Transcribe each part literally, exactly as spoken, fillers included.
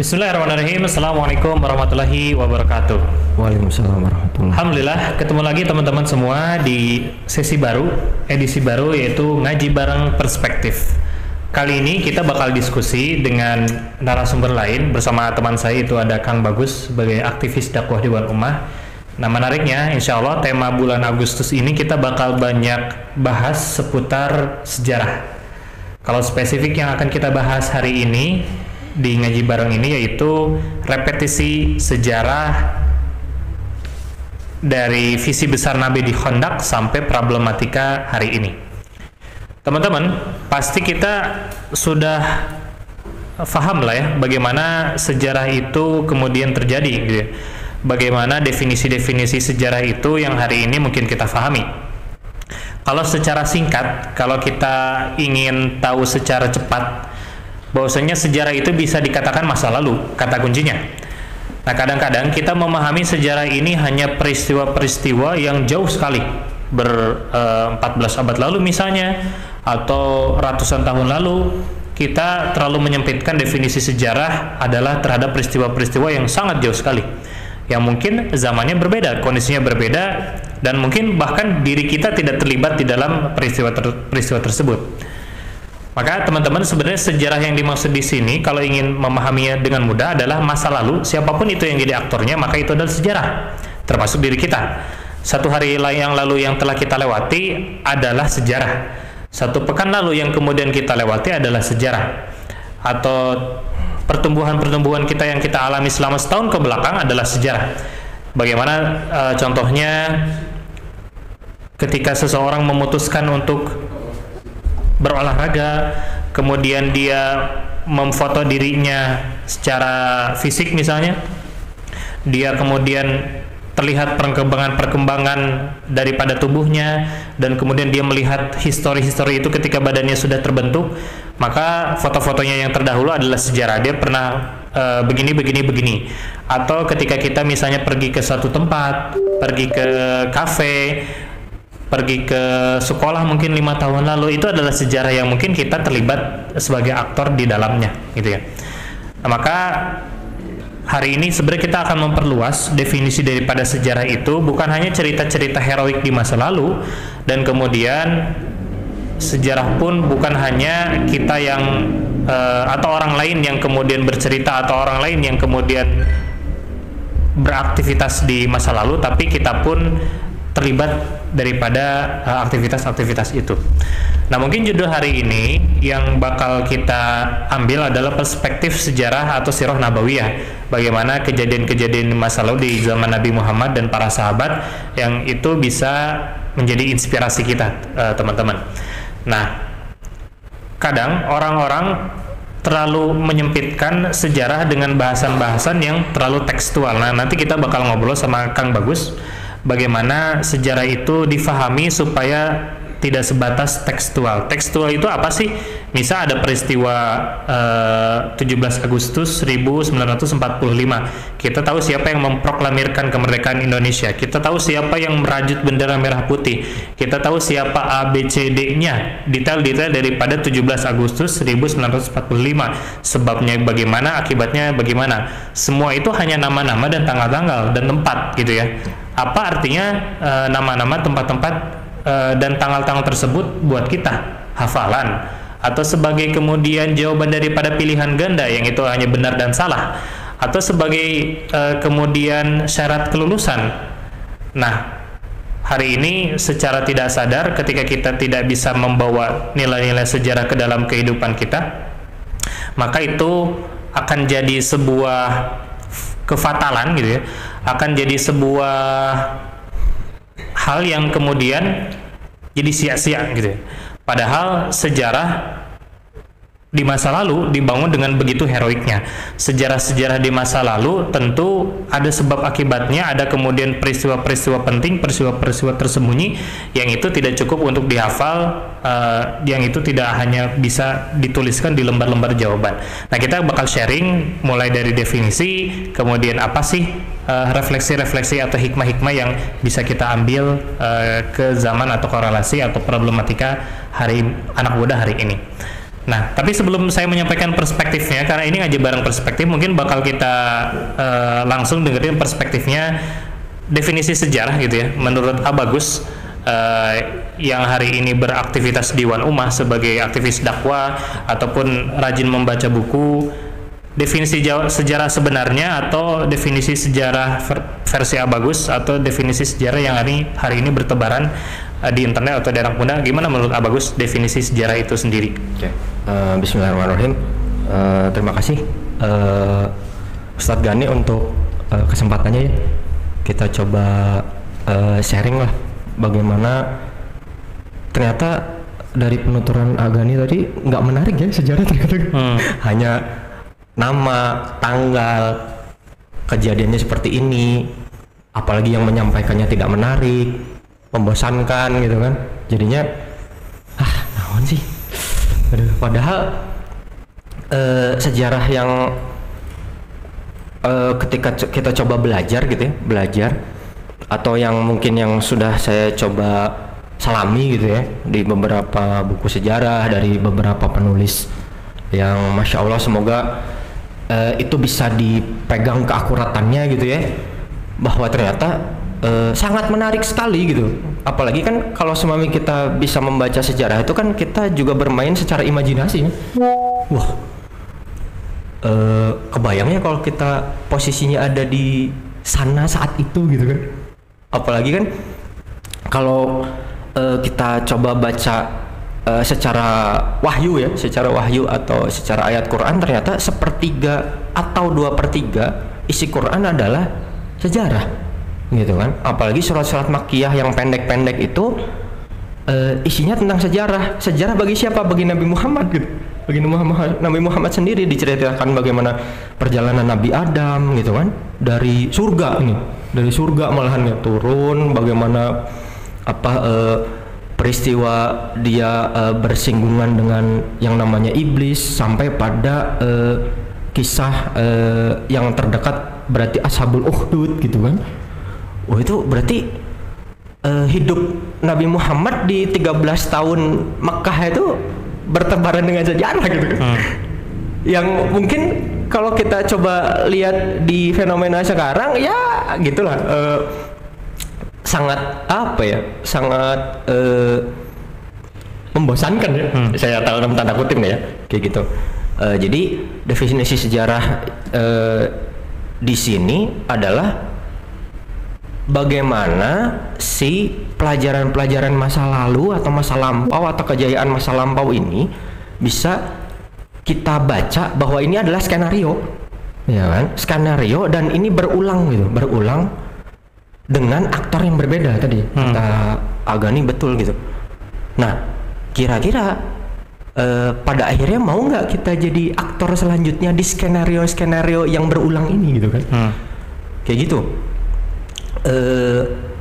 Bismillahirrahmanirrahim. Assalamualaikum warahmatullahi wabarakatuh. Waalaikumsalam warahmatullahi. Alhamdulillah ketemu lagi teman-teman semua di sesi baru, edisi baru yaitu ngaji bareng perspektif. Kali ini kita bakal diskusi dengan narasumber lain bersama teman saya, itu ada Kang Bagus sebagai aktivis dakwah Dewan Ummah. Nah, menariknya insya Allah tema bulan Agustus ini kita bakal banyak bahas seputar sejarah. Kalau spesifik yang akan kita bahas hari ini di ngaji bareng ini yaitu repetisi sejarah dari visi besar Nabi di Khandaq sampai problematika hari ini. Teman-teman, pasti kita sudah paham lah ya bagaimana sejarah itu kemudian terjadi gitu ya. Bagaimana definisi-definisi sejarah itu yang hari ini mungkin kita pahami. Kalau secara singkat, kalau kita ingin tahu secara cepat bahwasanya sejarah itu bisa dikatakan masa lalu, kata kuncinya. Nah, kadang-kadang kita memahami sejarah ini hanya peristiwa-peristiwa yang jauh sekali, ber eh, empat belas abad lalu misalnya, atau ratusan tahun lalu. Kita terlalu menyempitkan definisi sejarah adalah terhadap peristiwa-peristiwa yang sangat jauh sekali, yang mungkin zamannya berbeda, kondisinya berbeda, dan mungkin bahkan diri kita tidak terlibat di dalam peristiwa ter peristiwa tersebut. Maka teman-teman, sebenarnya sejarah yang dimaksud di sini kalau ingin memahaminya dengan mudah adalah masa lalu. Siapapun itu yang jadi aktornya, maka itu adalah sejarah, termasuk diri kita. Satu hari yang lalu yang telah kita lewati adalah sejarah. Satu pekan lalu yang kemudian kita lewati adalah sejarah. Atau pertumbuhan-pertumbuhan kita yang kita alami selama setahun ke belakang adalah sejarah. Bagaimana e, contohnya ketika seseorang memutuskan untuk berolahraga, kemudian dia memfoto dirinya secara fisik misalnya, dia kemudian terlihat perkembangan-perkembangan daripada tubuhnya, dan kemudian dia melihat histori-histori itu ketika badannya sudah terbentuk, maka foto-fotonya yang terdahulu adalah sejarah. Dia pernah uh, begini, begini, begini. Atau ketika kita misalnya pergi ke suatu tempat, pergi ke kafe, pergi ke sekolah mungkin lima tahun lalu, itu adalah sejarah yang mungkin kita terlibat sebagai aktor di dalamnya, gitu ya. Nah, maka hari ini sebenarnya kita akan memperluas definisi daripada sejarah itu, bukan hanya cerita-cerita heroik di masa lalu, dan kemudian sejarah pun bukan hanya kita yang uh, atau orang lain yang kemudian bercerita, atau orang lain yang kemudian beraktivitas di masa lalu, tapi kita pun terlibat daripada aktivitas-aktivitas uh, itu. Nah, mungkin judul hari ini yang bakal kita ambil adalah perspektif sejarah atau sirah nabawiyah. Bagaimana kejadian-kejadian masa lalu di zaman Nabi Muhammad dan para sahabat yang itu bisa menjadi inspirasi kita, teman-teman. Uh, nah, kadang orang-orang terlalu menyempitkan sejarah dengan bahasan-bahasan yang terlalu tekstual. Nah, nanti kita bakal ngobrol sama Kang Bagus bagaimana sejarah itu difahami supaya tidak sebatas tekstual. Tekstual itu apa sih? Misal ada peristiwa uh, tujuh belas Agustus seribu sembilan ratus empat puluh lima. Kita tahu siapa yang memproklamirkan kemerdekaan Indonesia. Kita tahu siapa yang merajut bendera merah putih. Kita tahu siapa A B C D-nya, detail-detail daripada tujuh belas Agustus seribu sembilan ratus empat puluh lima. Sebabnya bagaimana, akibatnya bagaimana. Semua itu hanya nama-nama dan tanggal-tanggal dan tempat, gitu ya. Apa artinya uh, nama-nama, tempat-tempat uh, dan tanggal-tanggal tersebut buat kita? Hafalan? Atau sebagai kemudian jawaban daripada pilihan ganda yang itu hanya benar dan salah? Atau sebagai uh, kemudian syarat kelulusan? Nah, hari ini secara tidak sadar ketika kita tidak bisa membawa nilai-nilai sejarah ke dalam kehidupan kita, maka itu akan jadi sebuah kefatalan, gitu ya, akan jadi sebuah hal yang kemudian jadi sia-sia, gitu ya. Padahal sejarah di masa lalu dibangun dengan begitu heroiknya. Sejarah-sejarah di masa lalu tentu ada sebab akibatnya, ada kemudian peristiwa-peristiwa penting, peristiwa-peristiwa tersembunyi yang itu tidak cukup untuk dihafal, uh, yang itu tidak hanya bisa dituliskan di lembar-lembar jawaban. Nah, kita bakal sharing mulai dari definisi, kemudian apa sih uh, refleksi-refleksi atau hikmah-hikmah yang bisa kita ambil uh, ke zaman atau korelasi atau problematika hari anak muda hari ini. Nah, tapi sebelum saya menyampaikan perspektifnya, karena ini ngaji bareng perspektif, mungkin bakal kita uh, langsung dengerin perspektifnya definisi sejarah gitu ya. Menurut Abagus uh, yang hari ini beraktivitas di Wan Ummah sebagai aktivis dakwah ataupun rajin membaca buku, definisi sejarah sebenarnya atau definisi sejarah versi Abagus atau definisi sejarah yang hari hari ini bertebaran uh, di internet atau di anak muda, gimana menurut Abagus definisi sejarah itu sendiri? Oke. Uh, Bismillahirrahmanirrahim. Uh, terima kasih uh, Ustadz Gani untuk uh, kesempatannya ya. Kita coba uh, sharing lah bagaimana ternyata dari penuturan Agani tadi nggak menarik ya sejarah ternyata. Hmm. Hanya nama, tanggal, kejadiannya seperti ini, apalagi yang menyampaikannya tidak menarik, membosankan gitu kan. Jadinya ah naon sih. Aduh, padahal uh, sejarah yang uh, ketika co- kita coba belajar gitu ya, belajar atau yang mungkin yang sudah saya coba salami gitu ya di beberapa buku sejarah dari beberapa penulis yang masya Allah semoga uh, itu bisa dipegang keakuratannya gitu ya, bahwa ternyata uh, sangat menarik sekali gitu. Apalagi kan kalau semami kita bisa membaca sejarah itu kan kita juga bermain secara imajinasi. Wah, e, kebayangnya kalau kita posisinya ada di sana saat itu gitu kan. Apalagi kan kalau e, kita coba baca e, secara wahyu ya, secara wahyu atau secara ayat Quran, ternyata sepertiga atau dua per tiga isi Quran adalah sejarah. Gitu kan, apalagi surat-surat Makkiyah yang pendek-pendek itu uh, isinya tentang sejarah. Sejarah bagi siapa? Bagi Nabi Muhammad gitu. Bagi Muhammad, Nabi Muhammad sendiri diceritakan bagaimana perjalanan Nabi Adam gitu kan, dari surga nih, dari surga malahan ya turun, bagaimana apa uh, peristiwa dia uh, bersinggungan dengan yang namanya iblis sampai pada uh, kisah uh, yang terdekat berarti Ashabul Ukhdud gitu kan. Oh itu berarti uh, hidup Nabi Muhammad di tiga belas tahun Makkah itu bertebaran dengan sejarah gitu kan. Hmm. Yang mungkin kalau kita coba lihat di fenomena sekarang ya gitulah uh, sangat apa ya, sangat uh, membosankan ya. Hmm. Saya tahu dalam tanda kutip ya, kayak gitu. Uh, jadi definisi sejarah uh, di sini adalah bagaimana si pelajaran-pelajaran masa lalu atau masa lampau atau kejayaan masa lampau ini bisa kita baca bahwa ini adalah skenario, ya kan? Skenario dan ini berulang gitu, berulang dengan aktor yang berbeda tadi. Hmm. Kata Agani betul gitu. Nah, kira-kira eh, pada akhirnya mau nggak kita jadi aktor selanjutnya di skenario-skenario yang berulang ini gitu kan? Hmm. Kayak gitu. Uh,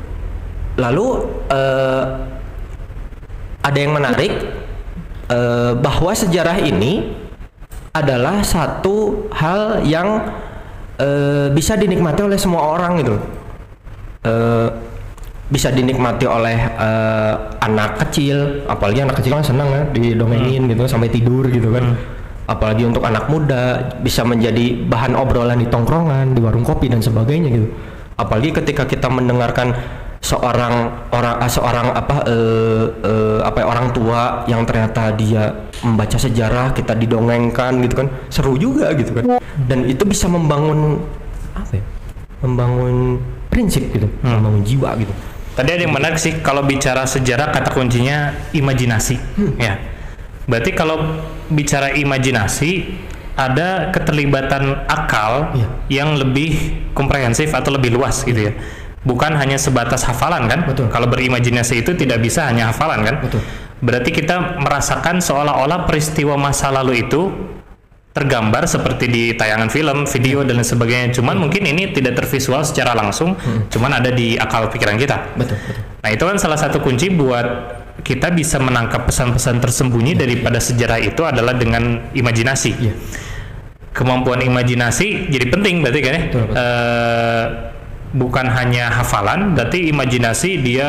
lalu uh, ada yang menarik uh, bahwa sejarah ini adalah satu hal yang uh, bisa dinikmati oleh semua orang gitu, uh, bisa dinikmati oleh uh, anak kecil, apalagi anak kecil kan senang ya didongengin hmm. gitu sampai tidur gitu kan. Hmm. Apalagi untuk anak muda bisa menjadi bahan obrolan di tongkrongan, di warung kopi dan sebagainya gitu. Apalagi ketika kita mendengarkan seorang orang seorang apa uh, uh, apa ya, orang tua yang ternyata dia membaca sejarah, kita didongengkan gitu kan, seru juga gitu kan, dan itu bisa membangun apa ya, membangun prinsip gitu, hmm. membangun jiwa gitu. Tadi ada yang menarik sih, kalau bicara sejarah kata kuncinya imajinasi. hmm. Ya, berarti kalau bicara imajinasi ada keterlibatan akal iya. yang lebih komprehensif atau lebih luas gitu ya. Bukan hanya sebatas hafalan kan? Betul. Kalau berimajinasi itu tidak bisa hanya hafalan kan? Betul. Berarti kita merasakan seolah-olah peristiwa masa lalu itu tergambar seperti di tayangan film, video dan lain sebagainya. Cuman hmm. mungkin ini tidak tervisual secara langsung, hmm. cuman ada di akal pikiran kita. Betul, betul. Nah, itu kan salah satu kunci buat kita bisa menangkap pesan-pesan tersembunyi ya, daripada ya. sejarah itu adalah dengan imajinasi. Ya. Kemampuan imajinasi jadi penting berarti kan ya. Betul, betul. E, bukan hanya hafalan, berarti imajinasi dia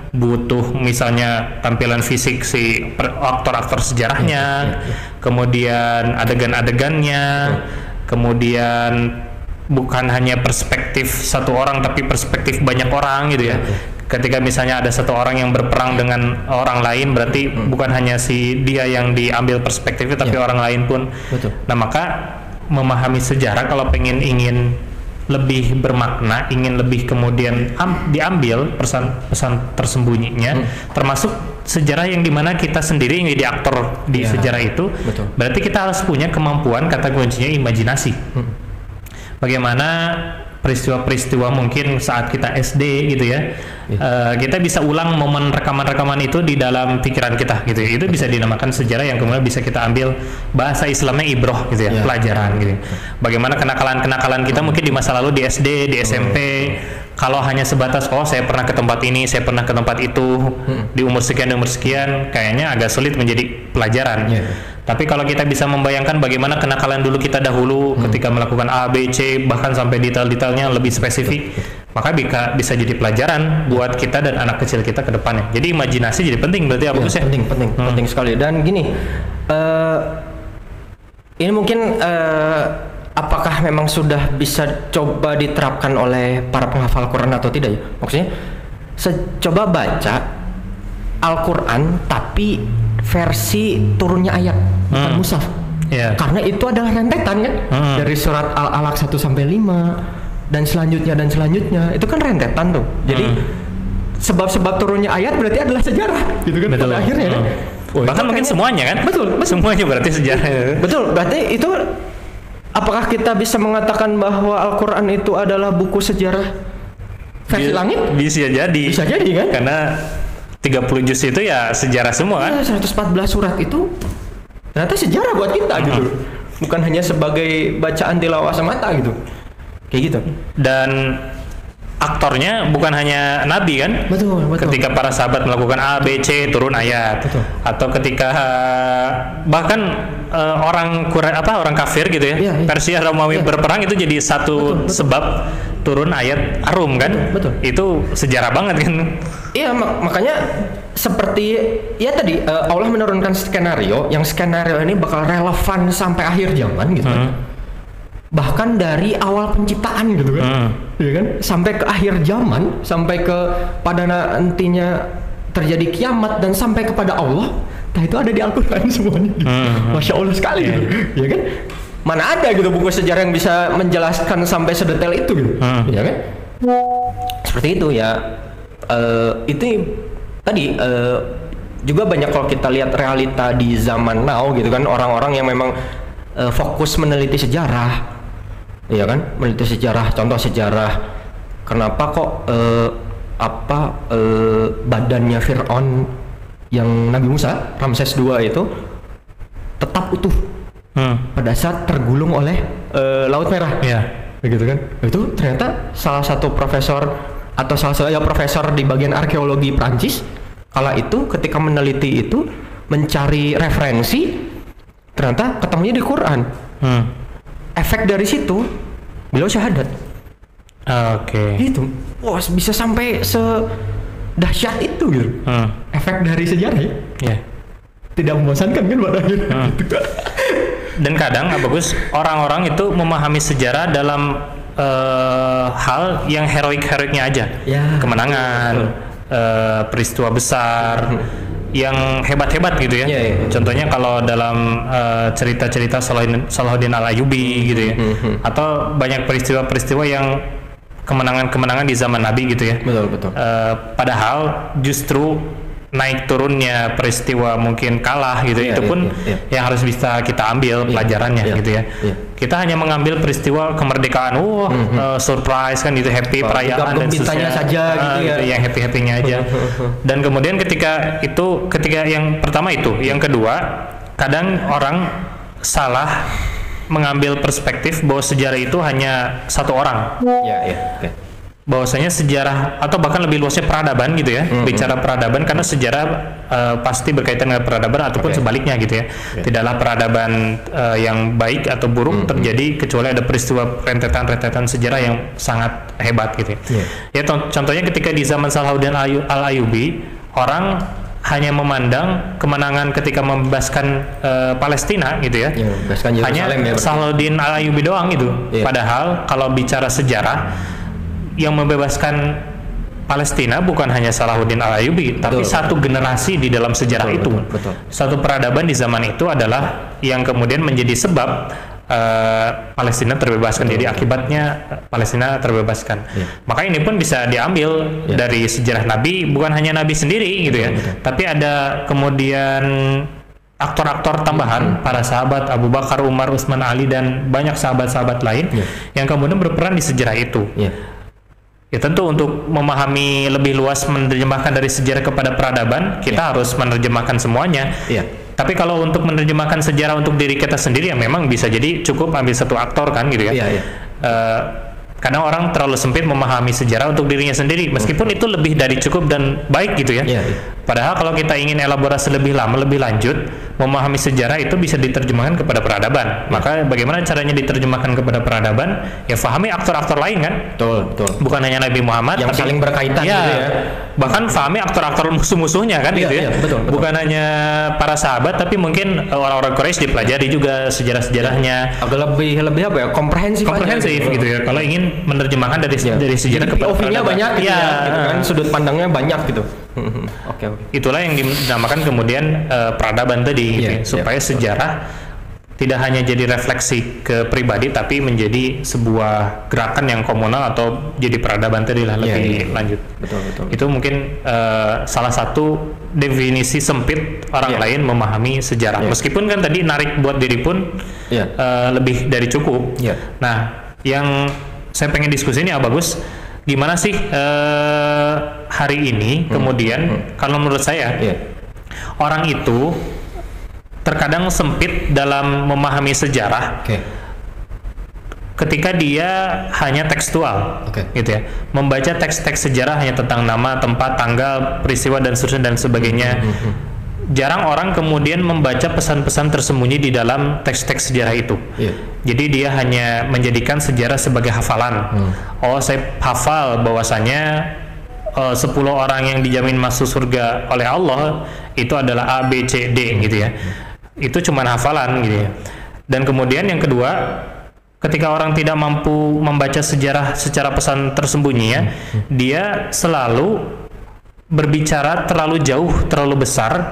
butuh misalnya tampilan fisik si per- aktor-aktor sejarahnya, ya, ya, ya. kemudian adegan-adegannya, ya. kemudian bukan hanya perspektif satu orang tapi perspektif banyak orang gitu ya. ya. Ketika misalnya ada satu orang yang berperang dengan orang lain, berarti hmm. bukan hanya si dia yang diambil perspektifnya tapi ya. orang lain pun. Betul. Nah maka memahami sejarah kalau pengen ingin lebih bermakna, ingin lebih kemudian am, diambil pesan pesan tersembunyinya, hmm. termasuk sejarah yang dimana kita sendiri yang jadi aktor di ya, sejarah itu, betul. Berarti kita harus punya kemampuan, kata kuncinya imajinasi. Hmm. Bagaimana peristiwa-peristiwa mungkin saat kita S D gitu ya, ya. Uh, kita bisa ulang momen rekaman-rekaman itu di dalam pikiran kita gitu ya. Itu bisa dinamakan sejarah yang kemudian bisa kita ambil bahasa Islamnya ibroh gitu ya, ya. pelajaran gitu. Bagaimana kenakalan-kenakalan kita hmm. mungkin di masa lalu di S D, di S M P, hmm. kalau hanya sebatas oh saya pernah ke tempat ini, saya pernah ke tempat itu hmm. di umur sekian, di umur sekian, kayaknya agak sulit menjadi pelajaran. Ya. Tapi kalau kita bisa membayangkan bagaimana kenakalan dulu kita dahulu hmm. ketika melakukan A, B, C, bahkan sampai detail-detailnya lebih spesifik, maka bisa, bisa jadi pelajaran buat kita dan anak kecil kita ke depannya. Jadi imajinasi jadi penting berarti apa ya, penting, penting, hmm. penting sekali. Dan gini, uh, ini mungkin uh, apakah memang sudah bisa coba diterapkan oleh para penghafal Quran atau tidak ya? Maksudnya, coba baca Al-Quran tapi versi turunnya ayat, bukan hmm. mushaf. Yeah. Karena itu adalah rentetan kan, hmm. dari surat Al-Alaq satu sampai lima dan selanjutnya dan selanjutnya. Itu kan rentetan tuh. Jadi hmm. sebab-sebab turunnya ayat berarti adalah sejarah gitu kan. Betul. Pada akhirnya hmm. kan. Oh, bahkan mungkin kayaknya, semuanya kan? Betul, betul. Semuanya berarti sejarah. Betul. Berarti itu apakah kita bisa mengatakan bahwa Al-Qur'an itu adalah buku sejarah versi bisa, langit? Bisa jadi. Bisa jadi kan? Karena tiga puluh juz itu ya sejarah semua kan? Ya, seratus empat belas surat itu ternyata sejarah buat kita hmm. gitu. Bukan hanya sebagai bacaan tilawah semata gitu. Kayak gitu. Dan aktornya bukan hanya nabi kan? Betul, betul. Ketika para sahabat melakukan A, B, C turun ayat. Betul. Atau ketika bahkan uh, orang Quraisy apa orang kafir gitu ya, ya, ya. Persia Romawi ya. berperang itu jadi satu betul, betul. sebab turun ayat Ar-Rum kan? Betul, betul. Itu sejarah banget kan? Iya, mak makanya seperti ya tadi uh, Allah menurunkan skenario, yang skenario ini bakal relevan sampai akhir zaman gitu. Hmm. Bahkan dari awal penciptaan gitu kan, hmm. ya kan, sampai ke akhir zaman, sampai ke pada nantinya terjadi kiamat dan sampai kepada Allah. Nah itu ada di Al-Quran semuanya. Gitu. Hmm. Masya Allah sekali, yeah. gitu. Ya kan? Mana ada gitu buku sejarah yang bisa menjelaskan sampai sedetail itu gitu, hmm. ya kan? Seperti itu ya. Uh, itu tadi uh, juga banyak kalau kita lihat realita di zaman now gitu kan, orang-orang yang memang uh, fokus meneliti sejarah, ya kan? Meneliti sejarah, contoh sejarah. Kenapa kok uh, apa uh, badannya Fir'aun yang Nabi Musa Ramses kedua itu tetap utuh? Hmm. Pada saat tergulung oleh uh, Laut Merah, ya, begitu kan? Itu ternyata salah satu profesor atau salah satu ya, profesor di bagian arkeologi Prancis kala itu ketika meneliti itu mencari referensi, ternyata ketemunya di Quran. Hmm. Efek dari situ beliau syahadat. Oke. Okay. Itu, wah bisa sampai sedahsyat itu gitu. Hmm. Efek dari sejarah ya. Yeah. Tidak membosankan kan pada akhirnya. Hmm. Gitu. Dan kadang bagus orang-orang itu memahami sejarah dalam uh, hal yang heroik-heroiknya aja, ya, kemenangan, uh, peristiwa besar, hmm. yang hebat-hebat gitu ya. Ya, ya. Contohnya kalau dalam uh, cerita-cerita Salahuddin, Salahuddin Al-Ayyubi gitu ya, hmm. atau banyak peristiwa-peristiwa yang kemenangan-kemenangan di zaman Nabi gitu ya. Betul, betul. Uh, padahal justru naik turunnya peristiwa mungkin kalah gitu, yeah, itu yeah, pun yeah, yeah. yang harus bisa kita ambil yeah, pelajarannya yeah, gitu ya. Yeah. Kita hanya mengambil peristiwa kemerdekaan, wah, mm-hmm. uh, surprise kan itu, happy, oh, perayaan dan seterusnya saja uh, gitu ya, gitu, yang happy-happynya aja. Dan kemudian ketika itu, ketika yang pertama itu, yang kedua, kadang orang salah mengambil perspektif bahwa sejarah itu hanya satu orang. Ya, yeah, yeah, okay. bahwasanya sejarah atau bahkan lebih luasnya peradaban gitu ya, mm-hmm. bicara peradaban karena sejarah uh, pasti berkaitan dengan peradaban ataupun okay. sebaliknya gitu ya. Okay. Tidaklah peradaban uh, yang baik atau buruk mm-hmm. terjadi kecuali ada peristiwa rentetan-rentetan sejarah yang sangat hebat gitu ya. Yeah. Ya t- contohnya ketika di zaman Salahuddin Al-Ayyubi, orang hanya memandang kemenangan ketika membebaskan uh, Palestina gitu ya, yeah, hanya ya, Salahuddin Al-Ayyubi doang gitu. Yeah. Padahal kalau bicara sejarah, yang membebaskan Palestina bukan hanya Salahuddin Al-Ayyubi, tapi betul, satu generasi di dalam sejarah betul, itu. Betul, betul. Satu peradaban di zaman itu adalah yang kemudian menjadi sebab uh, Palestina terbebaskan. Betul, Jadi betul. akibatnya Palestina terbebaskan. Ya. Maka ini pun bisa diambil ya. dari sejarah Nabi, bukan hanya Nabi sendiri gitu ya, betul. tapi ada kemudian aktor-aktor tambahan, para sahabat Abu Bakar, Umar, Utsman, Ali dan banyak sahabat-sahabat lain ya. yang kemudian berperan di sejarah itu. Ya. Ya tentu untuk memahami lebih luas menerjemahkan dari sejarah kepada peradaban, kita ya. harus menerjemahkan semuanya. Ya. Tapi kalau untuk menerjemahkan sejarah untuk diri kita sendiri, ya memang bisa jadi cukup ambil satu aktor kan gitu ya. Ya, ya. Uh, Kadang orang terlalu sempit memahami sejarah untuk dirinya sendiri, meskipun hmm. itu lebih dari cukup dan baik gitu ya. Yeah, yeah. Padahal kalau kita ingin elaborasi lebih lama, lebih lanjut, memahami sejarah itu bisa diterjemahkan kepada peradaban. Yeah. Maka bagaimana caranya diterjemahkan kepada peradaban? Ya fahami aktor-aktor lain kan. Betul, betul. Bukan hanya Nabi Muhammad, yang tapi saling berkaitan ya, gitu ya. Bahkan fahami aktor-aktor musuh-musuhnya kan yeah, gitu ya. Yeah, betul, betul. Bukan hanya para sahabat, tapi mungkin orang-orang Quraisy dipelajari juga sejarah-sejarahnya. Agak lebih lebih apa ya? Komprehensif. Komprehensif gitu, gitu ya. Kalau ingin menerjemahkan dari ya. dari sejarah ke P O V-nya banyak gitu ya, ya gitu kan, sudut pandangnya banyak gitu. Oke, okay, okay. Itulah yang dinamakan kemudian uh, peradaban tadi, yeah, gitu, supaya yeah, sejarah tidak hanya jadi refleksi ke pribadi, tapi menjadi sebuah gerakan yang komunal atau jadi peradaban tadi lah, lebih yeah, yeah. lanjut. Betul, betul. Itu mungkin uh, salah satu definisi sempit orang yeah. lain memahami sejarah. Yeah. Meskipun kan tadi narik buat diri pun yeah. uh, lebih dari cukup. Yeah. Nah, yang saya pengen diskusi ini, ah bagus, gimana sih uh, hari ini hmm. kemudian hmm. kalau menurut saya yeah. orang itu terkadang sempit dalam memahami sejarah okay. ketika dia hanya tekstual, okay. gitu ya, membaca teks-teks sejarah hanya tentang nama, tempat, tanggal, peristiwa dan seterusnya dan sebagainya. Hmm. Hmm. Jarang orang kemudian membaca pesan-pesan tersembunyi di dalam teks-teks sejarah itu. Yeah. Jadi dia hanya menjadikan sejarah sebagai hafalan. Hmm. Oh, saya hafal bahwasanya uh, sepuluh orang yang dijamin masuk surga oleh Allah itu adalah A, B, C, D hmm. gitu ya. Hmm. Itu cuma hafalan gitu ya. Dan kemudian yang kedua, ketika orang tidak mampu membaca sejarah secara pesan tersembunyi ya, hmm. dia selalu berbicara terlalu jauh, terlalu besar.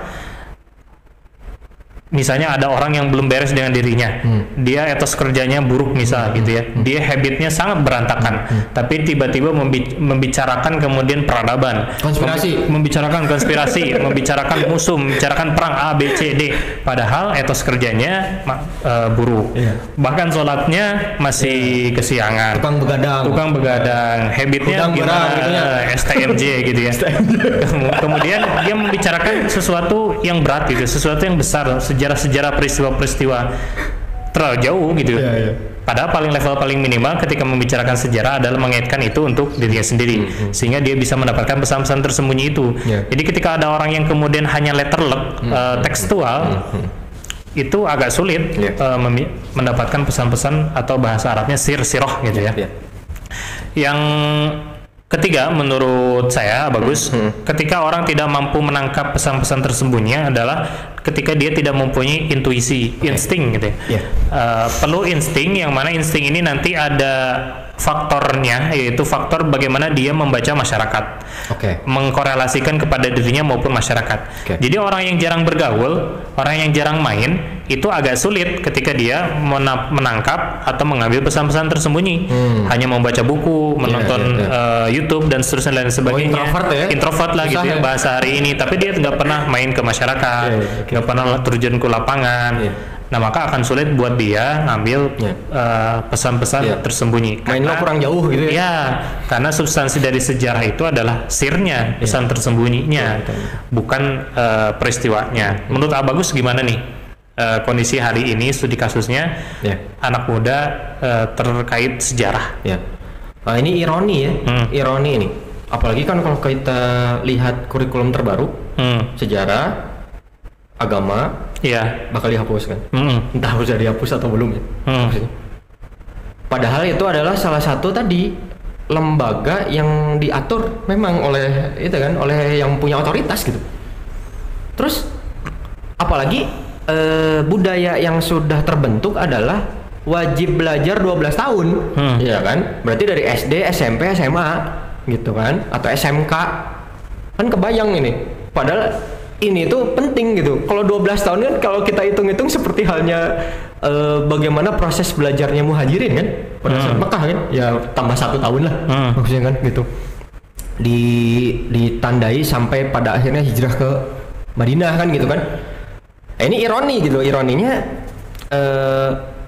Misalnya ada orang yang belum beres dengan dirinya, hmm. dia etos kerjanya buruk misal hmm. gitu ya, hmm. dia habitnya sangat berantakan, hmm. tapi tiba-tiba membi- membicarakan kemudian peradaban, konspirasi, Membi- membicarakan konspirasi, membicarakan musuh, membicarakan perang A, B, C, D, padahal etos kerjanya uh, buruk, yeah. bahkan sholatnya masih yeah. kesiangan, tukang begadang, tukang begadang, habitnya Udang gimana, gitu ya. S T M J gitu ya, kemudian dia membicarakan sesuatu yang berat gitu, sesuatu yang besar, sejarah-sejarah peristiwa-peristiwa terlalu jauh gitu. Yeah, yeah. Padahal paling level paling minimal ketika membicarakan sejarah adalah mengaitkan itu untuk dirinya sendiri, mm-hmm. sehingga dia bisa mendapatkan pesan-pesan tersembunyi itu. Yeah. Jadi ketika ada orang yang kemudian hanya letterlek, mm-hmm. uh, tekstual, mm-hmm. itu agak sulit yeah. uh, mem- mendapatkan pesan-pesan atau bahasa Arabnya sir siroh gitu ya. Yeah. Yang ketiga, menurut saya bagus, hmm. ketika orang tidak mampu menangkap pesan-pesan tersembunyi adalah ketika dia tidak mempunyai intuisi, okay. insting gitu ya. Yeah. Uh, perlu insting, yang mana insting ini nanti ada faktornya, yaitu faktor bagaimana dia membaca masyarakat, okay. mengkorelasikan kepada dirinya maupun masyarakat. Okay. Jadi orang yang jarang bergaul, orang yang jarang main, itu agak sulit ketika dia menangkap atau mengambil pesan-pesan tersembunyi. Hmm. Hanya membaca buku, menonton yeah, yeah, yeah. Uh, YouTube dan seterusnya dan sebagainya. Oh, introvert ya? Introvert lah gitu ya bahasa hari ini. Tapi dia nggak pernah main ke masyarakat, nggak yeah, yeah, okay. pernah terjun ke lapangan. Yeah. Nah, maka akan sulit buat dia ngambil yeah. uh, pesan-pesan yeah. tersembunyi. Main lo kurang jauh gitu ya? Ya, karena substansi dari sejarah itu adalah sirnya, pesan yeah. tersembunyinya, yeah, betul. bukan uh, peristiwanya. Menurut Abagus gimana nih uh, kondisi hari ini, studi kasusnya yeah. anak muda uh, terkait sejarah? Yeah. Nah, ini ironi ya, hmm. ironi ini. Apalagi kan kalau kita lihat kurikulum terbaru, hmm. sejarah, agama, yeah. bakal dihapus kan. Hmm. Entah sudah dihapus atau belum ya. Hmm. Padahal itu adalah salah satu tadi lembaga yang diatur memang oleh itu kan, oleh yang punya otoritas gitu. Terus apalagi eh, budaya yang sudah terbentuk adalah wajib belajar dua belas tahun, hmm. ya kan? Berarti dari S D, S M P, S M A gitu kan, atau S M K kan kebayang ini. Padahal ini tuh penting gitu. Kalau dua belas tahun kan kalau kita hitung-hitung seperti halnya uh, bagaimana proses belajarnya muhajirin kan pada saat hmm. Mekah kan, ya tambah satu tahun lah hmm. maksudnya kan gitu. Di ditandai sampai pada akhirnya hijrah ke Madinah kan gitu kan. Nah, ini ironi gitu, ironinya uh,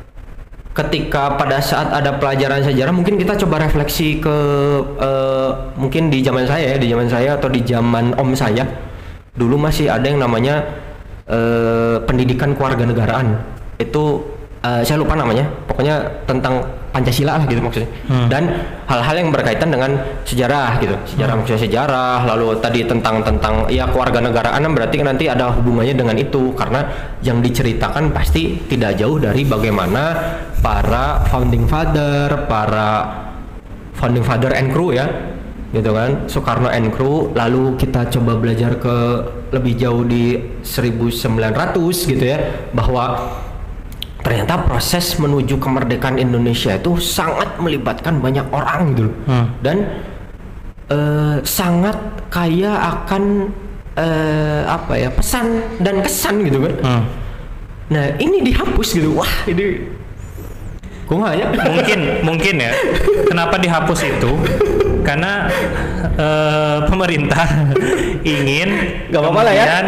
ketika pada saat ada pelajaran sejarah mungkin kita coba refleksi ke uh, mungkin di zaman saya ya, di zaman saya atau di zaman om saya dulu masih ada yang namanya uh, pendidikan kewarganegaraan. Itu uh, saya lupa namanya, pokoknya tentang Pancasila lah gitu maksudnya. Hmm. Dan hal-hal yang berkaitan dengan sejarah gitu, sejarah hmm. maksudnya sejarah. Lalu tadi tentang tentang ya kewarganegaraan berarti nanti ada hubungannya dengan itu, karena yang diceritakan pasti tidak jauh dari bagaimana para founding father, para founding father and crew ya, gitu kan, Soekarno and crew. Lalu kita coba belajar ke lebih jauh di seribu sembilan ratus gitu ya, bahwa ternyata proses menuju kemerdekaan Indonesia itu sangat melibatkan banyak orang gitu hmm. dan uh, sangat kaya akan uh, apa ya, pesan dan kesan gitu kan. Hmm. Nah ini dihapus gitu, wah ini kok nggak ya? Mungkin mungkin ya. Kenapa dihapus itu? Karena uh, pemerintah ingin nggak apa-apa lah ya.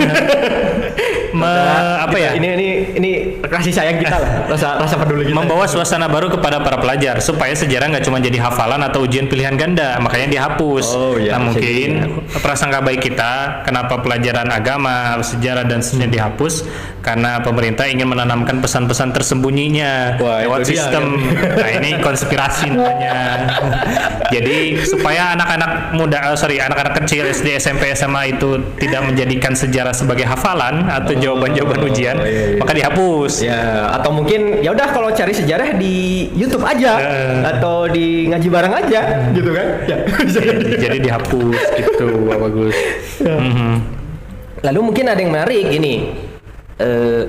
Me, apa ya? Ini ini ini kasih sayang kita lah, rasa rasa peduli kita. Membawa suasana baru kepada para pelajar supaya sejarah nggak cuma jadi hafalan atau ujian pilihan ganda, makanya dihapus. Oh, iya, nah mungkin iya. prasangka baik kita kenapa pelajaran agama, sejarah dan seterusnya dihapus karena pemerintah ingin menanamkan pesan-pesan tersembunyinya Wah, lewat sistem. Dia, kan? Nah ini konspirasi namanya. Jadi supaya anak-anak muda, oh, sorry anak-anak kecil S D, S M P, S M A itu tidak menjadikan sejarah sebagai hafalan atau jawaban-jawaban oh, ujian, iya, iya. maka dihapus. Ya, atau mungkin ya udah kalau cari sejarah di YouTube aja uh, atau di ngaji bareng aja, uh, gitu kan? Ya. jadi, jadi dihapus gitu, bagus. Ya. Mm-hmm. Lalu mungkin ada yang menarik gini, uh,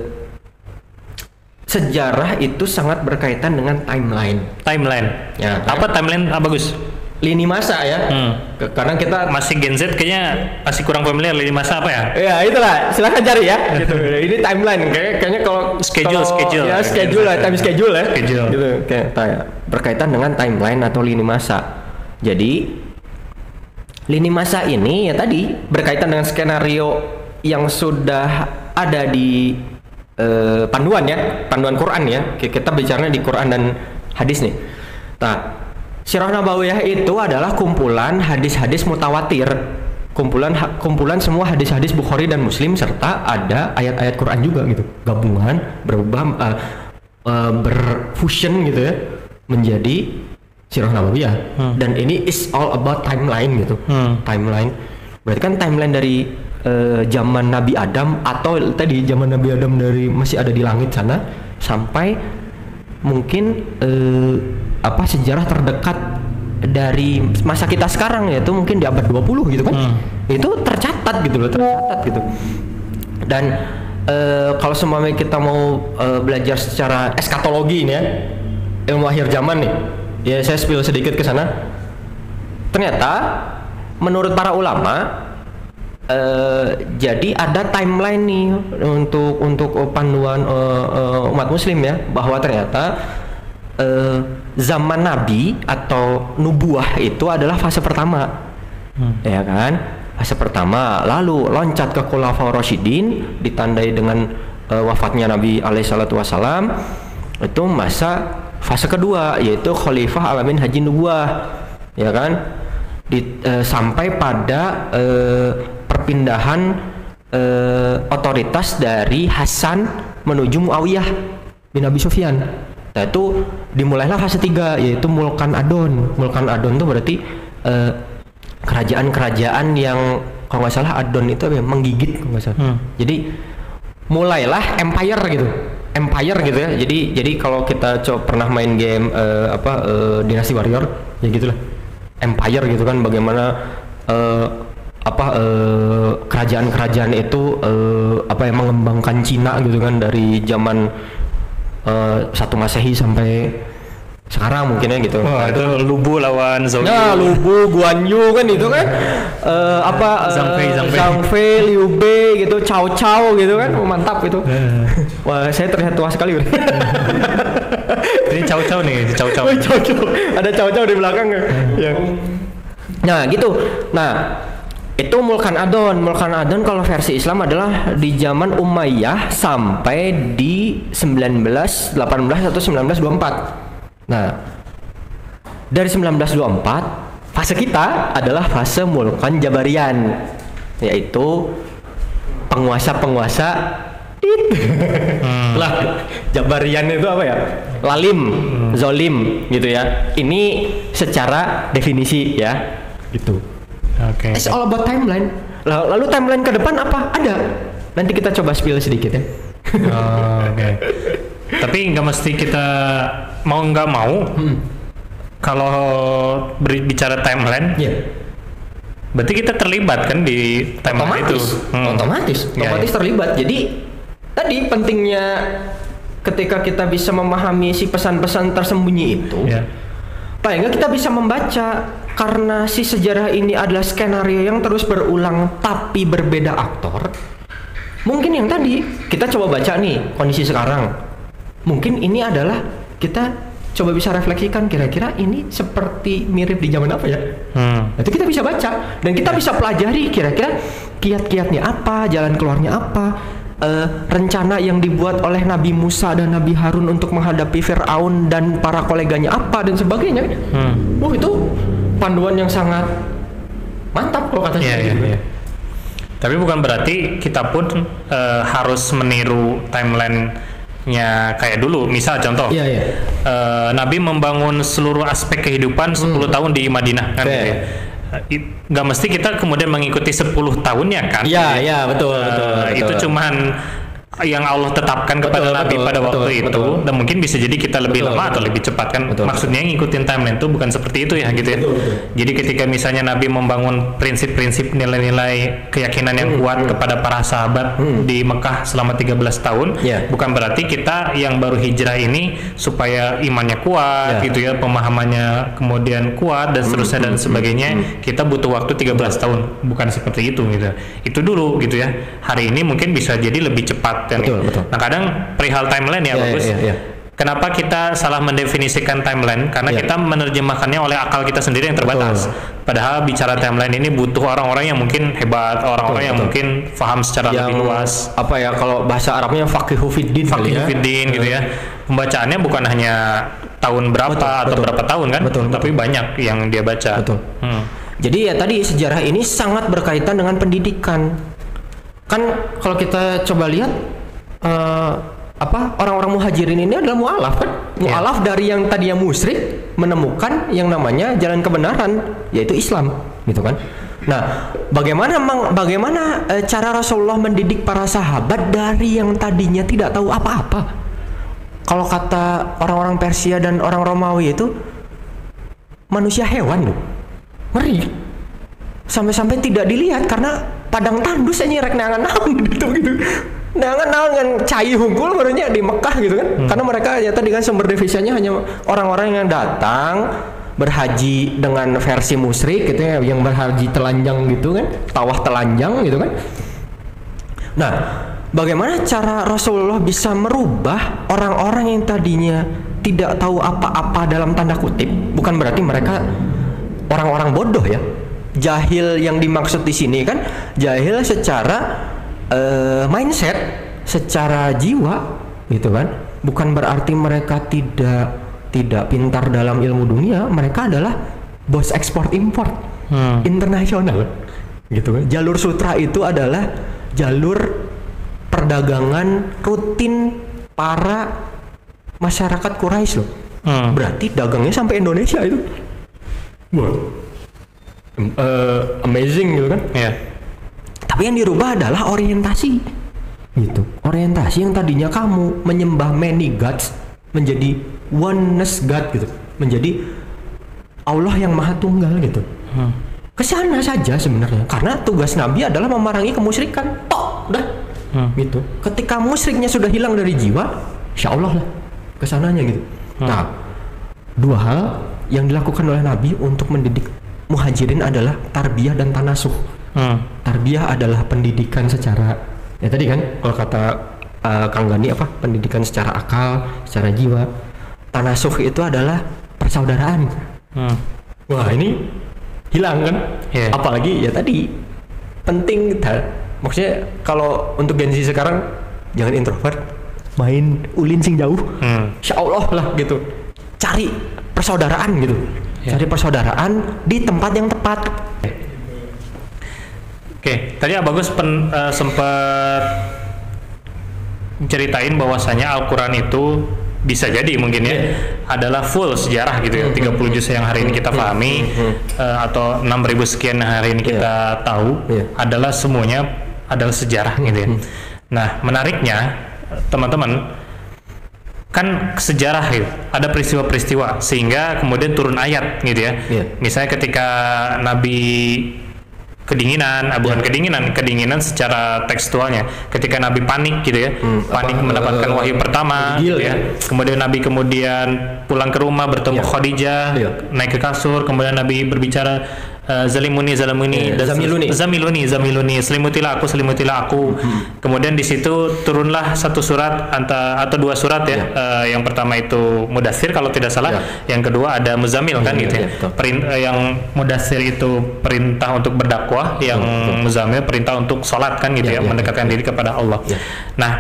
sejarah itu sangat berkaitan dengan timeline. Timeline. Ya. Kan? Apa timeline? Ah, bagus. Lini masa ya, hmm. karena kita masih Gen Z kayaknya masih kurang familiar lini masa apa ya? Ya itulah, silakan cari ya. Gitu. Ini timeline, kayak kayaknya kalau schedule, kalau, schedule, ya schedule lah, time schedule ya. Schedule. Gitu, kayak berkaitan dengan timeline atau lini masa. Jadi lini masa ini ya tadi berkaitan dengan skenario yang sudah ada di uh, panduan ya, panduan Quran ya. Kita bicaranya di Quran dan hadis nih. Nah. Sirah Nabawiyah itu adalah kumpulan hadis-hadis mutawatir, kumpulan kumpulan semua hadis-hadis Bukhari dan Muslim serta ada ayat-ayat Quran juga gitu, gabungan berubah uh, uh, berfusion gitu ya menjadi Sirah Nabawiyah. Hmm. Dan ini is all about timeline gitu, hmm. timeline. Berarti kan timeline dari uh, zaman Nabi Adam atau tadi zaman Nabi Adam dari masih ada di langit sana sampai mungkin uh, apa sejarah terdekat dari masa kita sekarang yaitu mungkin di abad dua puluh gitu kan. Hmm. Itu tercatat gitu loh, tercatat gitu. Dan uh, kalau semuanya kita mau uh, belajar secara eskatologi ini ya, ilmu akhir zaman nih. Ya saya spill sedikit ke sana. Ternyata menurut para ulama Uh, jadi ada timeline nih untuk untuk panduan uh, uh, umat muslim ya, bahwa ternyata uh, zaman Nabi atau nubuah itu adalah fase pertama, hmm. ya kan, fase pertama. Lalu loncat ke Khulafaur Rasyidin ditandai dengan uh, wafatnya Nabi alaihissalatu wassalam, itu masa fase kedua yaitu Khalifah Alamin Haji Nubuah, ya kan, Di, uh, sampai pada uh, perpindahan uh, otoritas dari Hasan menuju Muawiyah bin Abi Sufyan, Nah itu dimulailah fase tiga, yaitu Mulkan Adon. Mulkan Adon itu berarti uh, kerajaan-kerajaan yang kalau nggak salah Adon itu apa ya, menggigit kalau nggak salah. Hmm. Jadi mulailah empire gitu, empire gitu ya. Jadi jadi kalau kita coba pernah main game uh, apa uh, Dynasty Warrior ya gitulah, empire gitu kan, bagaimana uh, apa uh, kerajaan-kerajaan itu uh, apa yang mengembangkan Cina gitu kan dari zaman uh, satu Masehi sampai sekarang mungkin ya gitu. Wah, nah, itu Lubu lawan Zhou Yu. Nah, Lubu, Guan Yu kan itu kan uh, apa uh, Zhang Fei, Zhang Fei. Zhang Fei, Liu Bei gitu, Cao Cao gitu kan. Oh, mantap itu. Wah, saya terlihat tua sekali. Ini Cao Cao nih, Cao Cao. Oh, Cao Cao. Ada Cao Cao di belakang ya. Ya. Nah, gitu. Nah, itu Mulkan Adon. Mulkan Adon kalau versi Islam adalah di zaman Umayyah sampai di sembilan belas delapan belas atau sembilan belas dua puluh empat. Nah, dari sembilan belas dua puluh empat fase kita adalah fase Mulkan Jabarian, yaitu penguasa-penguasa hmm. lah. Jabarian itu apa ya? Lalim, hmm. zolim gitu ya. Ini secara definisi ya, gitu. Oke. Okay. It's all about timeline. Lalu timeline ke depan apa? Ada. Nanti kita coba spill sedikit ya. Oh, oke. Okay. Tapi nggak mesti kita mau nggak mau. Hmm. Kalau bicara timeline, yeah. berarti kita terlibat kan di timeline itu. Hmm. Otomatis, otomatis yeah, terlibat. Jadi tadi pentingnya ketika kita bisa memahami si pesan-pesan tersembunyi itu, yeah. paling nggak kita bisa membaca. Karena si sejarah ini adalah skenario yang terus berulang tapi berbeda aktor. Mungkin yang tadi kita coba baca nih kondisi sekarang. Mungkin ini adalah kita coba bisa refleksikan kira-kira ini seperti mirip di zaman apa ya? Hmm. Nanti kita bisa baca dan kita bisa pelajari kira-kira kiat-kiatnya apa, jalan keluarnya apa, uh, rencana yang dibuat oleh Nabi Musa dan Nabi Harun untuk menghadapi Fir'aun dan para koleganya apa dan sebagainya. Hmm. Oh itu panduan yang sangat mantap kalau kata saya. Yeah, yeah, yeah. Tapi bukan berarti kita pun uh, harus meniru timeline-nya kayak dulu. Misal contoh, yeah, yeah. Uh, Nabi membangun seluruh aspek kehidupan sepuluh hmm. tahun di Madinah kan. Okay. Gitu ya. Gak mesti kita kemudian mengikuti sepuluh tahunnya kan. Iya, yeah, iya, yeah, betul, uh, betul, betul. Itu cuman yang Allah tetapkan kepada betul, Nabi betul, pada betul, waktu betul, itu betul. Dan mungkin bisa jadi kita lebih betul, lama betul. atau lebih cepat kan betul, maksudnya betul. ngikutin timeline itu bukan seperti itu ya gitu ya betul, betul. Jadi ketika misalnya Nabi membangun prinsip-prinsip nilai-nilai keyakinan yang hmm, kuat hmm. kepada para sahabat hmm. di Mekah selama tiga belas tahun yeah. bukan berarti kita yang baru hijrah ini supaya imannya kuat yeah. gitu ya, pemahamannya kemudian kuat dan seterusnya hmm, dan sebagainya hmm. kita butuh waktu tiga belas betul. tahun, bukan seperti itu gitu. Itu dulu gitu ya. Hari ini mungkin bisa jadi lebih cepat. Betul, betul. Nah kadang perihal timeline ya yeah, bagus. Yeah, yeah, yeah. Kenapa kita salah mendefinisikan timeline? Karena yeah. kita menerjemahkannya oleh akal kita sendiri yang terbatas. Betul. Padahal bicara timeline ini butuh orang-orang yang mungkin hebat, orang-orang yang betul. mungkin paham secara yang, lebih luas. Apa ya kalau bahasa Arabnya faqihu fiddin, faqihu fiddin gitu ya. Pembacaannya bukan hanya tahun berapa betul, atau betul. berapa tahun kan, betul, tapi betul. banyak yang dia baca. Betul. Hmm. Jadi ya tadi sejarah ini sangat berkaitan dengan pendidikan. Kan kalau kita coba lihat. Uh, apa orang-orang muhajirin ini adalah mu'alaf kan? Mu'alaf yeah. dari yang tadinya musyrik menemukan yang namanya jalan kebenaran yaitu Islam gitu kan. Nah, bagaimana bagaimana uh, cara Rasulullah mendidik para sahabat dari yang tadinya tidak tahu apa-apa? Kalau kata orang-orang Persia dan orang Romawi itu manusia hewan loh. Ngeri. Sampai-sampai tidak dilihat karena padang tandus aja rek nangan-nangan gitu gitu. Nangan-nangan cai hungkul barunya di Mekah gitu kan. Hmm. Karena mereka ya tadi kan sumber devisanya hanya orang-orang yang datang berhaji dengan versi musyrik gitu ya, yang berhaji telanjang gitu kan, tawaf telanjang gitu kan. Nah, bagaimana cara Rasulullah bisa merubah orang-orang yang tadinya tidak tahu apa-apa dalam tanda kutip? Bukan berarti mereka orang-orang bodoh ya. Jahil yang dimaksud di sini kan jahil secara uh, mindset, secara jiwa gitu kan. Bukan berarti mereka tidak tidak pintar dalam ilmu dunia, mereka adalah bos ekspor impor hmm. internasional gitu kan. Jalur sutra itu adalah jalur perdagangan rutin para masyarakat Quraisy loh. Hmm. Berarti dagangnya sampai Indonesia itu. Wah. Uh, amazing gitu kan? Iya. Tapi yang dirubah adalah orientasi. Gitu. Orientasi yang tadinya kamu menyembah many gods menjadi oneness God gitu. Menjadi Allah yang Maha Tunggal gitu. Hmm. Kesana saja sebenarnya. Karena tugas Nabi adalah memerangi kemusyrikan. Tok, udah. Hmm. Gitu. Ketika musyriknya sudah hilang dari jiwa, insya Allah lah kesananya gitu. Hmm. Nah, dua hal yang dilakukan oleh Nabi untuk mendidik muhajirin adalah tarbiyah dan tanasuh. Hmm. Tarbiyah adalah pendidikan secara, ya tadi kan kalau kata uh, Kang Gani apa? Pendidikan secara akal, secara jiwa. Tanasuh itu adalah persaudaraan. Hmm. Wah ini hilang kan? Yeah. Apalagi ya tadi penting. Maksudnya kalau untuk Gen Z sekarang jangan introvert, main ulin sing jauh. Hmm. Insya Allah lah gitu. Cari persaudaraan gitu. Yeah. Cari persaudaraan di tempat yang tepat. Oke, okay. Tadi Bagus pen, uh, sempat ceritain bahwasanya Al-Quran itu bisa jadi mungkin ya yeah. adalah full sejarah gitu ya, mm-hmm. tiga puluh juz yang hari ini kita pahami, mm-hmm. uh, atau enam ribu sekian yang hari ini kita yeah. tahu yeah. adalah semuanya adalah sejarah gitu ya. Mm-hmm. Nah, menariknya teman-teman, kan sejarah gitu, ada peristiwa-peristiwa sehingga kemudian turun ayat gitu ya. Yeah. Misalnya ketika Nabi kedinginan, abuan yeah. kedinginan, kedinginan secara tekstualnya. Ketika Nabi panik gitu ya, hmm, panik apa, mendapatkan uh, wahyu pertama, gitu ya. ya. Kemudian Nabi kemudian pulang ke rumah bertemu yeah. Khadijah, yeah. naik ke kasur, kemudian Nabi berbicara, uh, zalimuni, zalimuni, yeah. dan zamiluni, zamiluni, zamiluni, selimutilah aku, selimutilah aku. Hmm. Kemudian di situ turunlah satu surat anta, atau dua surat ya. Yeah. Uh, yang pertama itu Mudaththir kalau tidak salah, yeah. yang kedua ada Muzammil kan yeah, gitu ya. Yeah, Perin, uh, yang Mudaththir itu perintah untuk berdakwah, yang hmm. Muzammil perintah untuk sholat kan gitu ya, ya, ya mendekatkan ya. diri kepada Allah. Ya. Nah,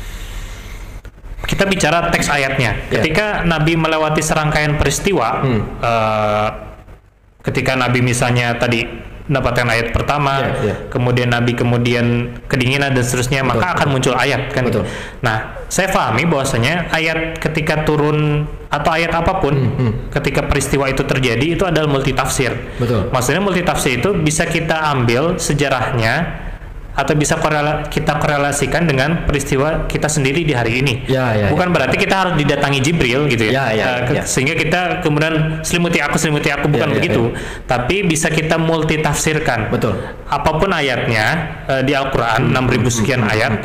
kita bicara teks ayatnya. Ya. Ketika Nabi melewati serangkaian peristiwa, hmm. uh, ketika Nabi misalnya tadi mendapatkan ayat pertama, ya, ya. kemudian Nabi kemudian kedinginan dan seterusnya, betul, maka akan muncul ayat kan. Betul. Nah, saya pahami bahwasanya ayat ketika turun atau ayat apapun hmm, hmm. ketika peristiwa itu terjadi itu adalah multitafsir. Betul. Maksudnya multitafsir itu bisa kita ambil sejarahnya atau bisa korela, kita korelasikan dengan peristiwa kita sendiri di hari ini. Ya, ya, bukan ya. Berarti kita harus didatangi Jibril gitu ya. Ya, ya, uh, ke, ya. Sehingga kita kemudian selimuti aku, selimuti aku, bukan ya, ya, begitu. Ya. Tapi bisa kita multitafsirkan. Betul. Apapun ayatnya uh, di Al-Quran, enam ribu sekian ayat,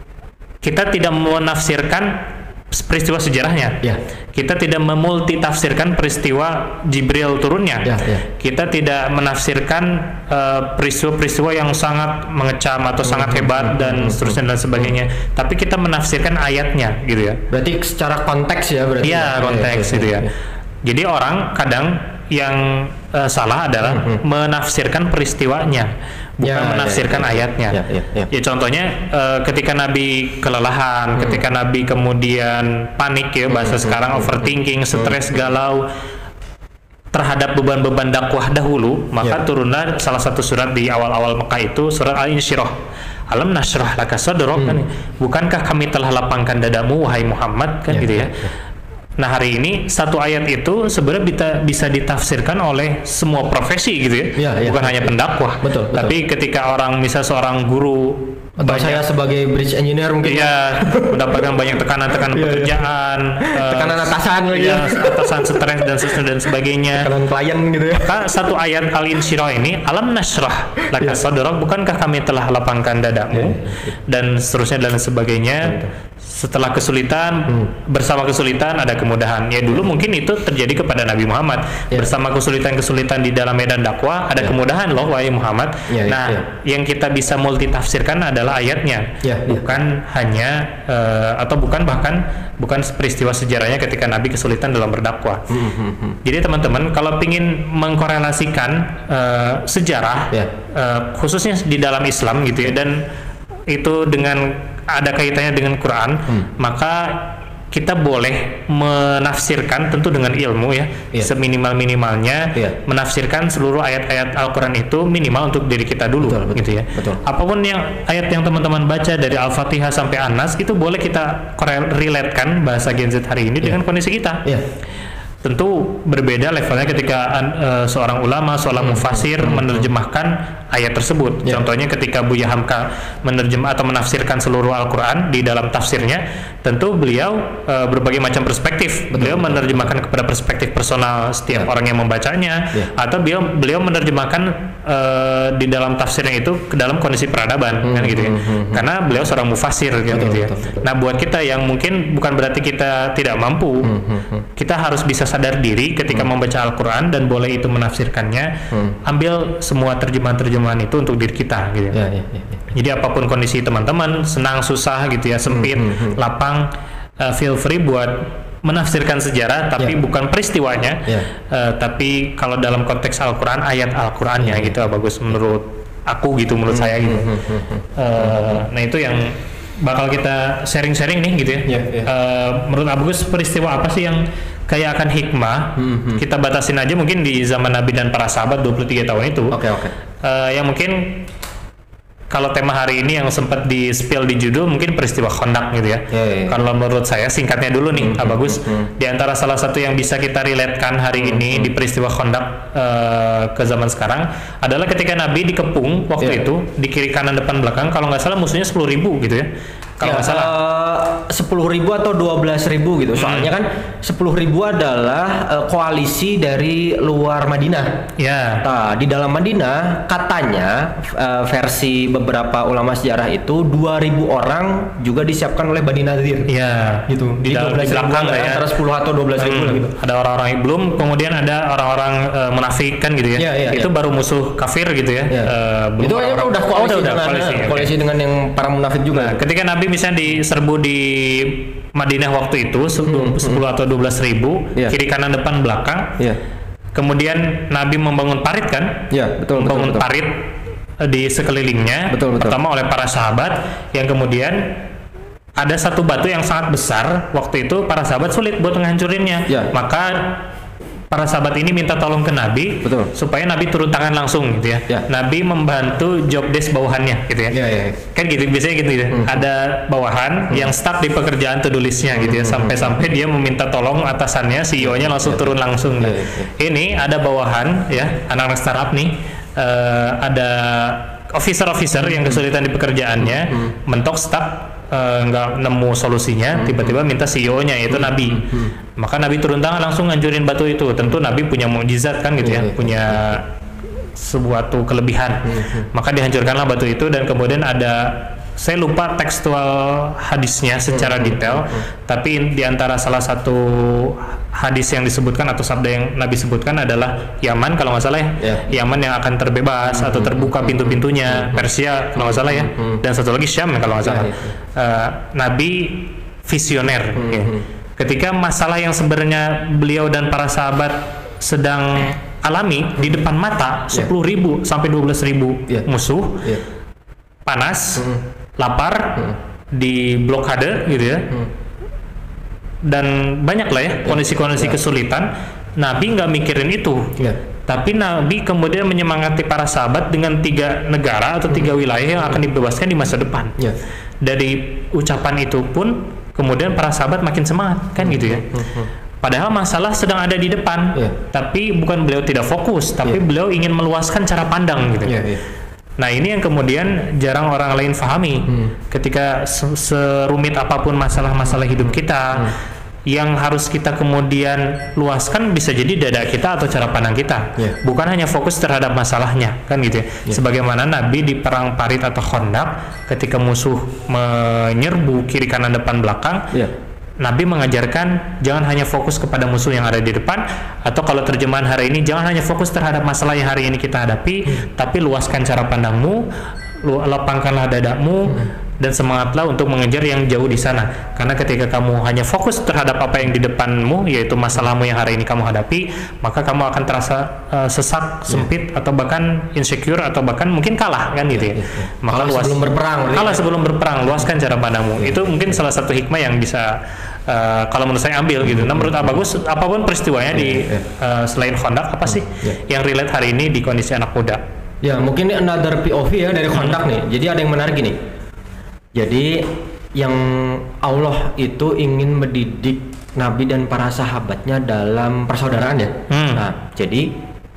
kita tidak menafsirkan peristiwa sejarahnya. Ya. Kita tidak memultitafsirkan peristiwa Jibril turunnya. Ya, ya. Kita tidak menafsirkan uh, peristiwa-peristiwa yang sangat mengecam atau hmm, sangat hebat hmm, dan hmm, seterusnya hmm, dan sebagainya. Hmm. Tapi kita menafsirkan ayatnya, gitu ya. Berarti secara konteks ya berarti. Iya, konteks ya, gitu ya. ya. Jadi orang kadang yang uh, salah adalah hmm, hmm. menafsirkan peristiwanya, bukan ya, menafsirkan ya, ya, ayatnya. Ya, ya, ya. Ya contohnya uh, ketika Nabi kelelahan, hmm. ketika Nabi kemudian panik ya, bahasa hmm, sekarang hmm, overthinking, hmm, stres, galau terhadap beban-beban dakwah dahulu, maka ya. turunlah salah satu surat di awal-awal Mekah itu surat Al-Insyirah. Alam nashrah laka sadrak, hmm. kan? Bukankah kami telah lapangkan dadamu wahai Muhammad, kan ya, gitu ya. ya. Nah hari ini satu ayat itu sebenarnya bisa, bisa ditafsirkan oleh semua profesi gitu ya, ya, ya bukan ya, hanya pendakwah. Betul, betul. Tapi ketika orang misal seorang guru atau banyak, saya sebagai bridge engineer mungkin ya mendapatkan banyak tekanan-tekanan pekerjaan, uh, tekanan atasan, ya, atasan stres dan dan sebagainya, tekanan klien gitu ya. Maka satu ayat Al-Insyirah ini, alam nashrah laka sadrak, bukankah kami telah lapangkan dadamu, ya, ya. dan seterusnya dan sebagainya. Ya, setelah kesulitan, hmm. bersama kesulitan ada kemudahan. Ya dulu mungkin itu terjadi kepada Nabi Muhammad. Ya. Bersama kesulitan-kesulitan di dalam medan dakwah ada ya. kemudahan loh wahai Muhammad. Ya, nah, ya. yang kita bisa multitafsirkan adalah ayatnya, ya, bukan ya. hanya uh, atau bukan bahkan bukan peristiwa sejarahnya ketika Nabi kesulitan dalam berdakwah. Hmm, hmm, hmm. Jadi teman-teman kalau ingin mengkorelasikan uh, sejarah, ya. uh, khususnya di dalam Islam gitu ya, dan itu dengan ada kaitannya dengan Quran, hmm. maka kita boleh menafsirkan tentu dengan ilmu ya, yeah. seminimal-minimalnya yeah. menafsirkan seluruh ayat-ayat Al-Quran itu minimal untuk diri kita dulu, betul, gitu ya. Betul. Apapun yang ayat yang teman-teman baca dari Al-Fatihah sampai An-Nas itu boleh kita relate-kan bahasa Gen Z hari ini yeah. dengan kondisi kita. Yeah. Tentu berbeda levelnya ketika uh, seorang ulama, seorang mufasir hmm. menerjemahkan ayat tersebut. Yeah. Contohnya ketika Buya Hamka menerjemah atau menafsirkan seluruh Al-Quran di dalam tafsirnya, tentu beliau uh, berbagai macam perspektif. Betul, beliau betul. menerjemahkan kepada perspektif personal setiap yeah. orang yang membacanya, yeah. atau beliau beliau menerjemahkan uh, di dalam tafsirnya itu ke dalam kondisi peradaban, hmm. kan gitu ya. Hmm. Karena beliau seorang mufasir, kan gitu ya. Betul, betul. Nah, buat kita yang mungkin bukan berarti kita tidak mampu, hmm. kita harus bisa sadar diri ketika hmm. membaca Al-Quran dan boleh itu menafsirkannya, hmm. ambil semua terjemahan-terjemahan itu untuk diri kita gitu. Ya, ya, ya, ya. Jadi apapun kondisi teman-teman, senang, susah gitu ya, sempit, hmm, hmm, hmm. lapang, uh, feel free buat menafsirkan sejarah, tapi yeah. bukan peristiwanya, yeah. uh, tapi kalau dalam konteks Al-Quran, ayat Al-Qurannya yeah. gitu, bagus menurut aku gitu, menurut hmm, saya gitu. Hmm, hmm, hmm. Uh, nah itu yang bakal kita sharing-sharing nih gitu ya. Yeah, yeah. Uh, menurut Agus, peristiwa apa sih yang kayak akan hikmah? Mm-hmm. Kita batasin aja mungkin di zaman Nabi dan para sahabat dua puluh tiga tahun itu. Oke, okay, oke. Okay. Uh, yang mungkin kalau tema hari ini yang sempat di spill di judul mungkin peristiwa Khandaq gitu ya. Yeah, yeah. Kalau menurut saya singkatnya dulu nih, mm-hmm. Bagus. Mm-hmm. Di antara salah satu yang bisa kita relatekan hari mm-hmm. ini di peristiwa Khandaq uh, ke zaman sekarang adalah ketika Nabi dikepung waktu yeah. itu di kiri kanan depan belakang, kalau nggak salah musuhnya sepuluh ribu gitu ya. Kalau nggak ya, salah sepuluh ribu atau dua belas ribu gitu. Soalnya hmm. kan sepuluh ribu adalah uh, koalisi dari luar Madinah. Ya. Nah, di dalam Madinah katanya uh, versi beberapa ulama sejarah itu dua ribu orang juga disiapkan oleh Bani Nadir. Iya. Gitu. Di dua belas ribu ya. Antara sepuluh atau dua belas ribu hmm. lah gitu. Ada orang-orang yang belum, kemudian ada orang-orang uh, munafik kan gitu ya. Ya, ya itu ya. Baru musuh kafir gitu ya. ya. Uh, belum itu orang -orang, udah koalisi, oh, udah, dengan, koalisi, koalisi okay. dengan yang para munafik juga. Nah, ketika Nabi misalnya diserbu di Madinah waktu itu sepuluh hmm, atau dua belas ribu yeah. kiri kanan depan belakang yeah. kemudian Nabi membangun parit kan yeah, betul, membangun betul, betul. parit di sekelilingnya betul, betul. Pertama oleh para sahabat, yang kemudian ada satu batu yang sangat besar waktu itu para sahabat sulit buat menghancurinnya yeah. maka para sahabat ini minta tolong ke Nabi. Betul. Supaya Nabi turun tangan langsung gitu ya. ya. Nabi membantu job desk bawahannya gitu ya. Ya, ya, ya. Kan gitu biasanya gitu ya. Hmm. Ada bawahan hmm. yang stuck di pekerjaan to-do list-nya gitu ya. Sampai-sampai dia meminta tolong atasannya, C E O-nya langsung ya, turun langsung. Ya, ya, ya. Ini ada bawahan ya, anak-anak startup nih, uh, ada officer-officer yang kesulitan di pekerjaannya, hmm. mentok stuck nggak uh, nemu solusinya, tiba-tiba minta C E O-nya yaitu Nabi. Maka Nabi turun tangan langsung ngancurin batu itu. Tentu Nabi punya mukjizat kan gitu ya, punya sebuah kelebihan. Maka dihancurkanlah batu itu, dan kemudian ada, saya lupa tekstual hadisnya secara detail, tapi di antara salah satu hadis yang disebutkan atau sabda yang Nabi sebutkan adalah Yaman kalau nggak salah ya, yeah. Yaman yang akan terbebas atau terbuka pintu-pintunya, Persia kalau nggak salah ya, dan satu lagi Syam kalau nggak salah. Uh, Nabi visioner. Ya. Ketika masalah yang sebenarnya beliau dan para sahabat sedang alami di depan mata sepuluh ribu sampai dua belas ribu yeah. musuh, yeah. panas, mm. lapar, mm. di blokade gitu ya. Mm. Dan banyak lah ya kondisi-kondisi yeah. kesulitan. Nabi nggak mikirin itu, yeah. tapi Nabi kemudian menyemangati para sahabat dengan tiga negara atau tiga wilayah yang akan dibebaskan di masa depan. Yeah. Dari ucapan itu pun kemudian para sahabat makin semangat kan gitu ya. Padahal masalah sedang ada di depan, yeah. tapi bukan beliau tidak fokus, tapi yeah. beliau ingin meluaskan cara pandang gitu. Yeah, yeah. Nah ini yang kemudian jarang orang lain pahami. Hmm. Ketika serumit apapun masalah-masalah hidup kita, hmm. yang harus kita kemudian luaskan bisa jadi dada kita atau cara pandang kita, yeah. bukan hanya fokus terhadap masalahnya, kan gitu ya. Yeah. Sebagaimana Nabi di perang Parit atau Khandaq, ketika musuh menyerbu kiri kanan depan belakang, yeah. Nabi mengajarkan jangan hanya fokus kepada musuh yang ada di depan, atau kalau terjemahan hari ini jangan hanya fokus terhadap masalah yang hari ini kita hadapi, hmm. tapi luaskan cara pandangmu, lapangkanlah dadamu, hmm. dan semangatlah untuk mengejar yang jauh di sana. Karena ketika kamu hanya fokus terhadap apa yang di depanmu, yaitu masalahmu yang hari ini kamu hadapi, maka kamu akan terasa uh, sesak, sempit, yeah. atau bahkan insecure, atau bahkan mungkin kalah kan gitu ya. Yeah, yeah, yeah. Maka kalah luas, sebelum berperang. Kalah sebelum berperang, luaskan cara pandangmu. Yeah, itu yeah, mungkin yeah. salah satu hikmah yang bisa uh, kalau menurut saya ambil gitu. Nah menurut Abagus apapun peristiwanya di uh, selain Honda apa sih yang relate hari ini di kondisi anak muda? Ya mungkin ini another P O V ya dari Honda nih. Jadi ada yang menarik gini. Jadi yang Allah itu ingin mendidik Nabi dan para sahabatnya dalam persaudaraan ya. Hmm. Nah, jadi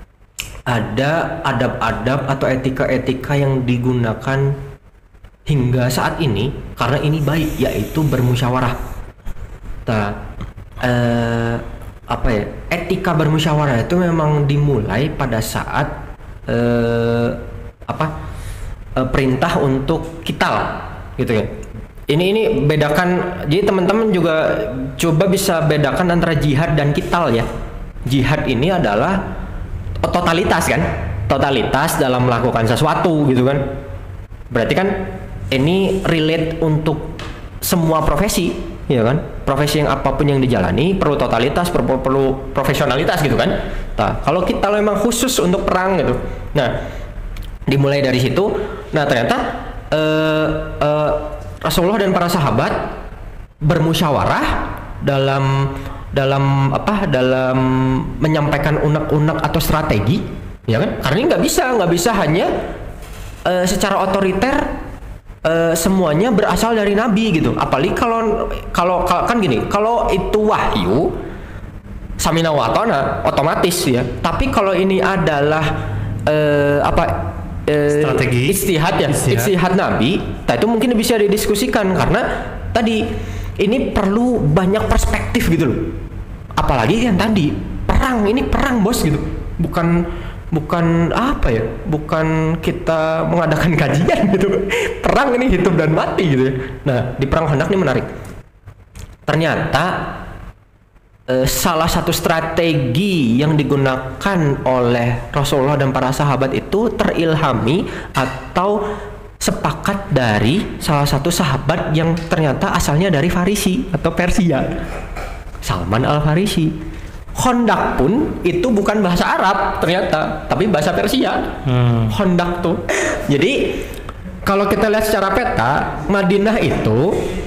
ada adab-adab atau etika-etika yang digunakan hingga saat ini karena ini baik, yaitu bermusyawarah. Nah, eh, apa ya? Etika bermusyawarah itu memang dimulai pada saat eh, apa? Eh, perintah untuk qital, gitu ya. Ini ini bedakan, jadi teman-teman juga coba bisa bedakan antara jihad dan qital ya. Jihad ini adalah totalitas kan, totalitas dalam melakukan sesuatu gitu kan. Berarti kan ini relate untuk semua profesi, ya kan? Profesi yang apapun yang dijalani perlu totalitas, perlu, perlu profesionalitas gitu kan. Nah, kalau kita memang khusus untuk perang gitu. Nah, dimulai dari situ. Nah, ternyata uh, uh, Rasulullah dan para sahabat bermusyawarah dalam dalam apa dalam menyampaikan unek-unek atau strategi, ya kan? Karena nggak bisa nggak bisa hanya uh, secara otoriter uh, semuanya berasal dari Nabi gitu. Apalagi kalau kalau kan gini, kalau itu wahyu samina wa ta'na otomatis ya. Tapi kalau ini adalah uh, apa uh, strategi ijtihad ya, ijtihad Nabi, nah itu mungkin bisa didiskusikan karena tadi ini perlu banyak perspektif gitu loh. Apalagi yang tadi perang, ini perang bos gitu. Bukan bukan apa ya? Bukan kita mengadakan kajian gitu. Perang ini hidup dan mati gitu ya. Nah, di perang Khandaq ini menarik. Ternyata eh, salah satu strategi yang digunakan oleh Rasulullah dan para sahabat itu terilhami atau sepakat dari salah satu sahabat yang ternyata asalnya dari Farisi atau Persia, Salman Al-Farisi. Khandaq pun itu bukan bahasa Arab ternyata, tapi bahasa Persia. hmm. Khandaq tuh. Jadi kalau kita lihat secara peta, Madinah itu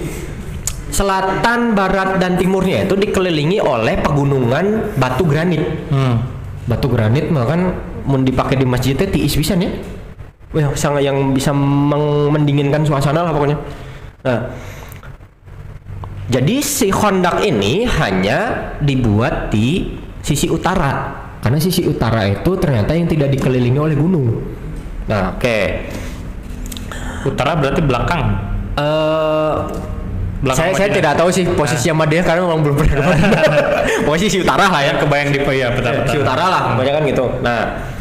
selatan, barat, dan timurnya itu dikelilingi oleh pegunungan batu granit. hmm. Batu granit bahkan mau dipakai di masjidnya tiis pisan ya. Wah, sangat yang bisa mendinginkan suasana lah pokoknya. Nah, jadi si Khandaq ini hanya dibuat di sisi utara, karena sisi utara itu ternyata yang tidak dikelilingi oleh gunung. Nah, oke. Okay. Utara berarti belakang. Uh, belakang saya, saya tidak tahu sih posisi nah. Madinah karena memang belum pernah. Posisi utara lah ya, kebayang di ya, betul-betul. Sisi utara lah, banyak kan gitu. Nah.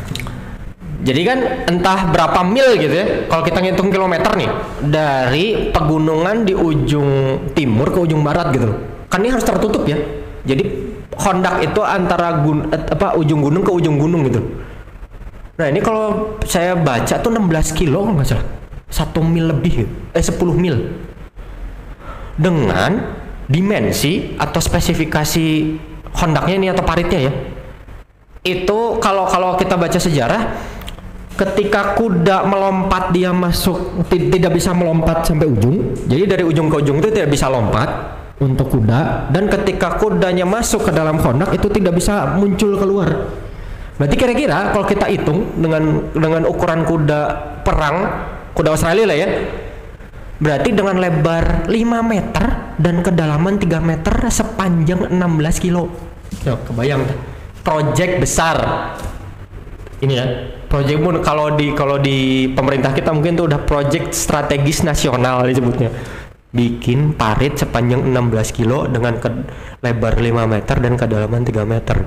Jadi kan entah berapa mil gitu ya, kalau kita ngitung kilometer nih dari pegunungan di ujung timur ke ujung barat gitu, kan ini harus tertutup ya. Jadi Khandaq itu antara gun, apa ujung gunung ke ujung gunung gitu. Nah ini kalau saya baca tuh enam belas kilo kalau nggak salah, satu mil lebih, eh sepuluh mil. Dengan dimensi atau spesifikasi Khandaqnya ini atau paritnya ya, itu kalau kalau kita baca sejarah. Ketika kuda melompat dia masuk tidak bisa melompat sampai ujung. Jadi dari ujung ke ujung itu tidak bisa lompat untuk kuda, dan ketika kudanya masuk ke dalam Khandaq itu tidak bisa muncul keluar. Berarti kira-kira kalau kita hitung dengan dengan ukuran kuda perang, kuda Australia lah ya. Berarti dengan lebar lima meter dan kedalaman tiga meter sepanjang enam belas kilo. Yo, kebayang project besar. Ini ya. Project pun kalau di kalau di pemerintah kita mungkin tuh udah project strategis nasional disebutnya. Bikin parit sepanjang enam belas kilo dengan ke, lebar lima meter dan kedalaman tiga meter.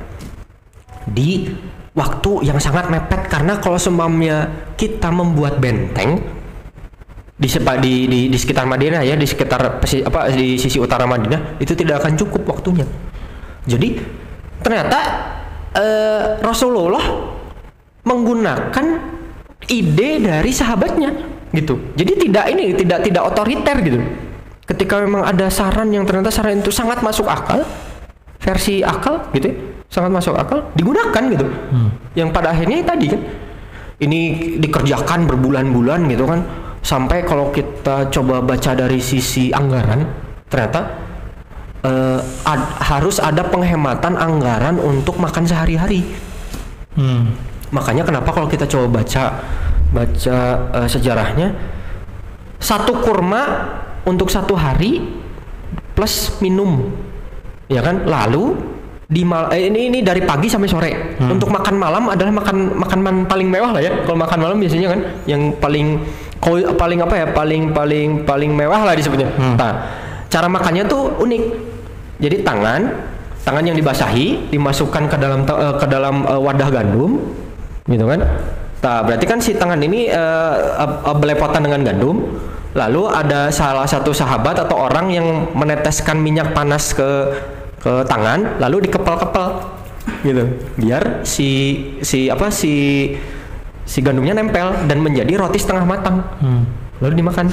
Di waktu yang sangat mepet, karena kalau seumpamanya kita membuat benteng di di di, di sekitar Madinah ya, di sekitar apa di sisi utara Madinah itu tidak akan cukup waktunya. Jadi ternyata eh, Rasulullah menggunakan ide dari sahabatnya gitu. Jadi tidak ini tidak tidak otoriter gitu. Ketika memang ada saran yang ternyata saran itu sangat masuk akal, versi akal gitu, sangat masuk akal, digunakan gitu. Hmm. Yang pada akhirnya tadi kan ini dikerjakan berbulan-bulan gitu kan, sampai kalau kita coba baca dari sisi anggaran ternyata uh, ad- harus ada penghematan anggaran untuk makan sehari-hari. Hmm. Makanya kenapa kalau kita coba baca baca uh, sejarahnya, satu kurma untuk satu hari plus minum, ya kan? Lalu di mal- eh, ini ini dari pagi sampai sore. Hmm. Untuk makan malam adalah makan makan paling mewah lah ya. Kalau makan malam biasanya kan yang paling paling apa ya? Paling paling paling mewah lah disebutnya. Hmm. Nah, cara makannya tuh unik. Jadi tangan tangan yang dibasahi dimasukkan ke dalam uh, ke dalam uh, wadah gandum, gitu kan? Nah, berarti kan si tangan ini uh, uh, belepotan dengan gandum. Lalu ada salah satu sahabat atau orang yang meneteskan minyak panas ke ke tangan, lalu dikepal-kepal gitu, biar si si apa si si gandumnya nempel dan menjadi roti setengah matang. Hmm. Lalu dimakan.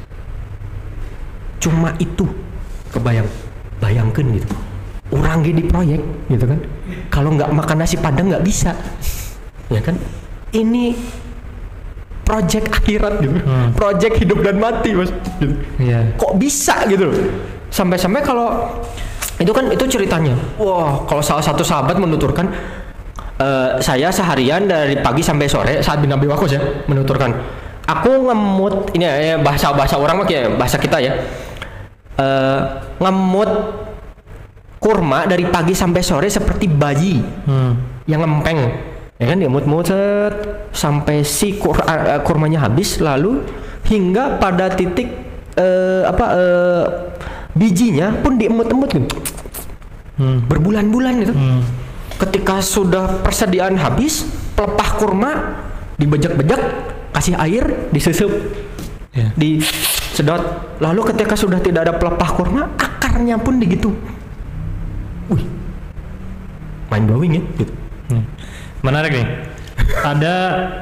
Cuma itu, kebayang, bayangkan gitu. Orang di proyek gitu kan, kalau nggak makan nasi padang nggak bisa, ya kan? Ini project akhirat gitu, hmm. project hidup dan mati mas. Gitu. Yeah. Kok bisa gitu? Sampai-sampai kalau itu kan itu ceritanya. Wah, kalau salah satu sahabat menuturkan, uh, saya seharian dari pagi sampai sore saat bin Abi Waqqas ya menuturkan, aku ngemut ini ya, bahasa bahasa orang mah kayak bahasa kita ya, uh, ngemut kurma dari pagi sampai sore seperti bayi hmm. yang ngempeng, ya kan, dia mut-mut sampai si kur, uh, kurmanya habis, lalu hingga pada titik uh, apa uh, bijinya pun diemut-emut gitu. Hmm. Berbulan-bulan gitu. Hmm. Ketika sudah persediaan habis, pelepah kurma dibejek-bejek, kasih air, disusup, yeah. disedot. Lalu ketika sudah tidak ada pelepah kurma, akarnya pun digitu. Wih, mind blowing ya. Gitu. Hmm. Menarik nih. Ada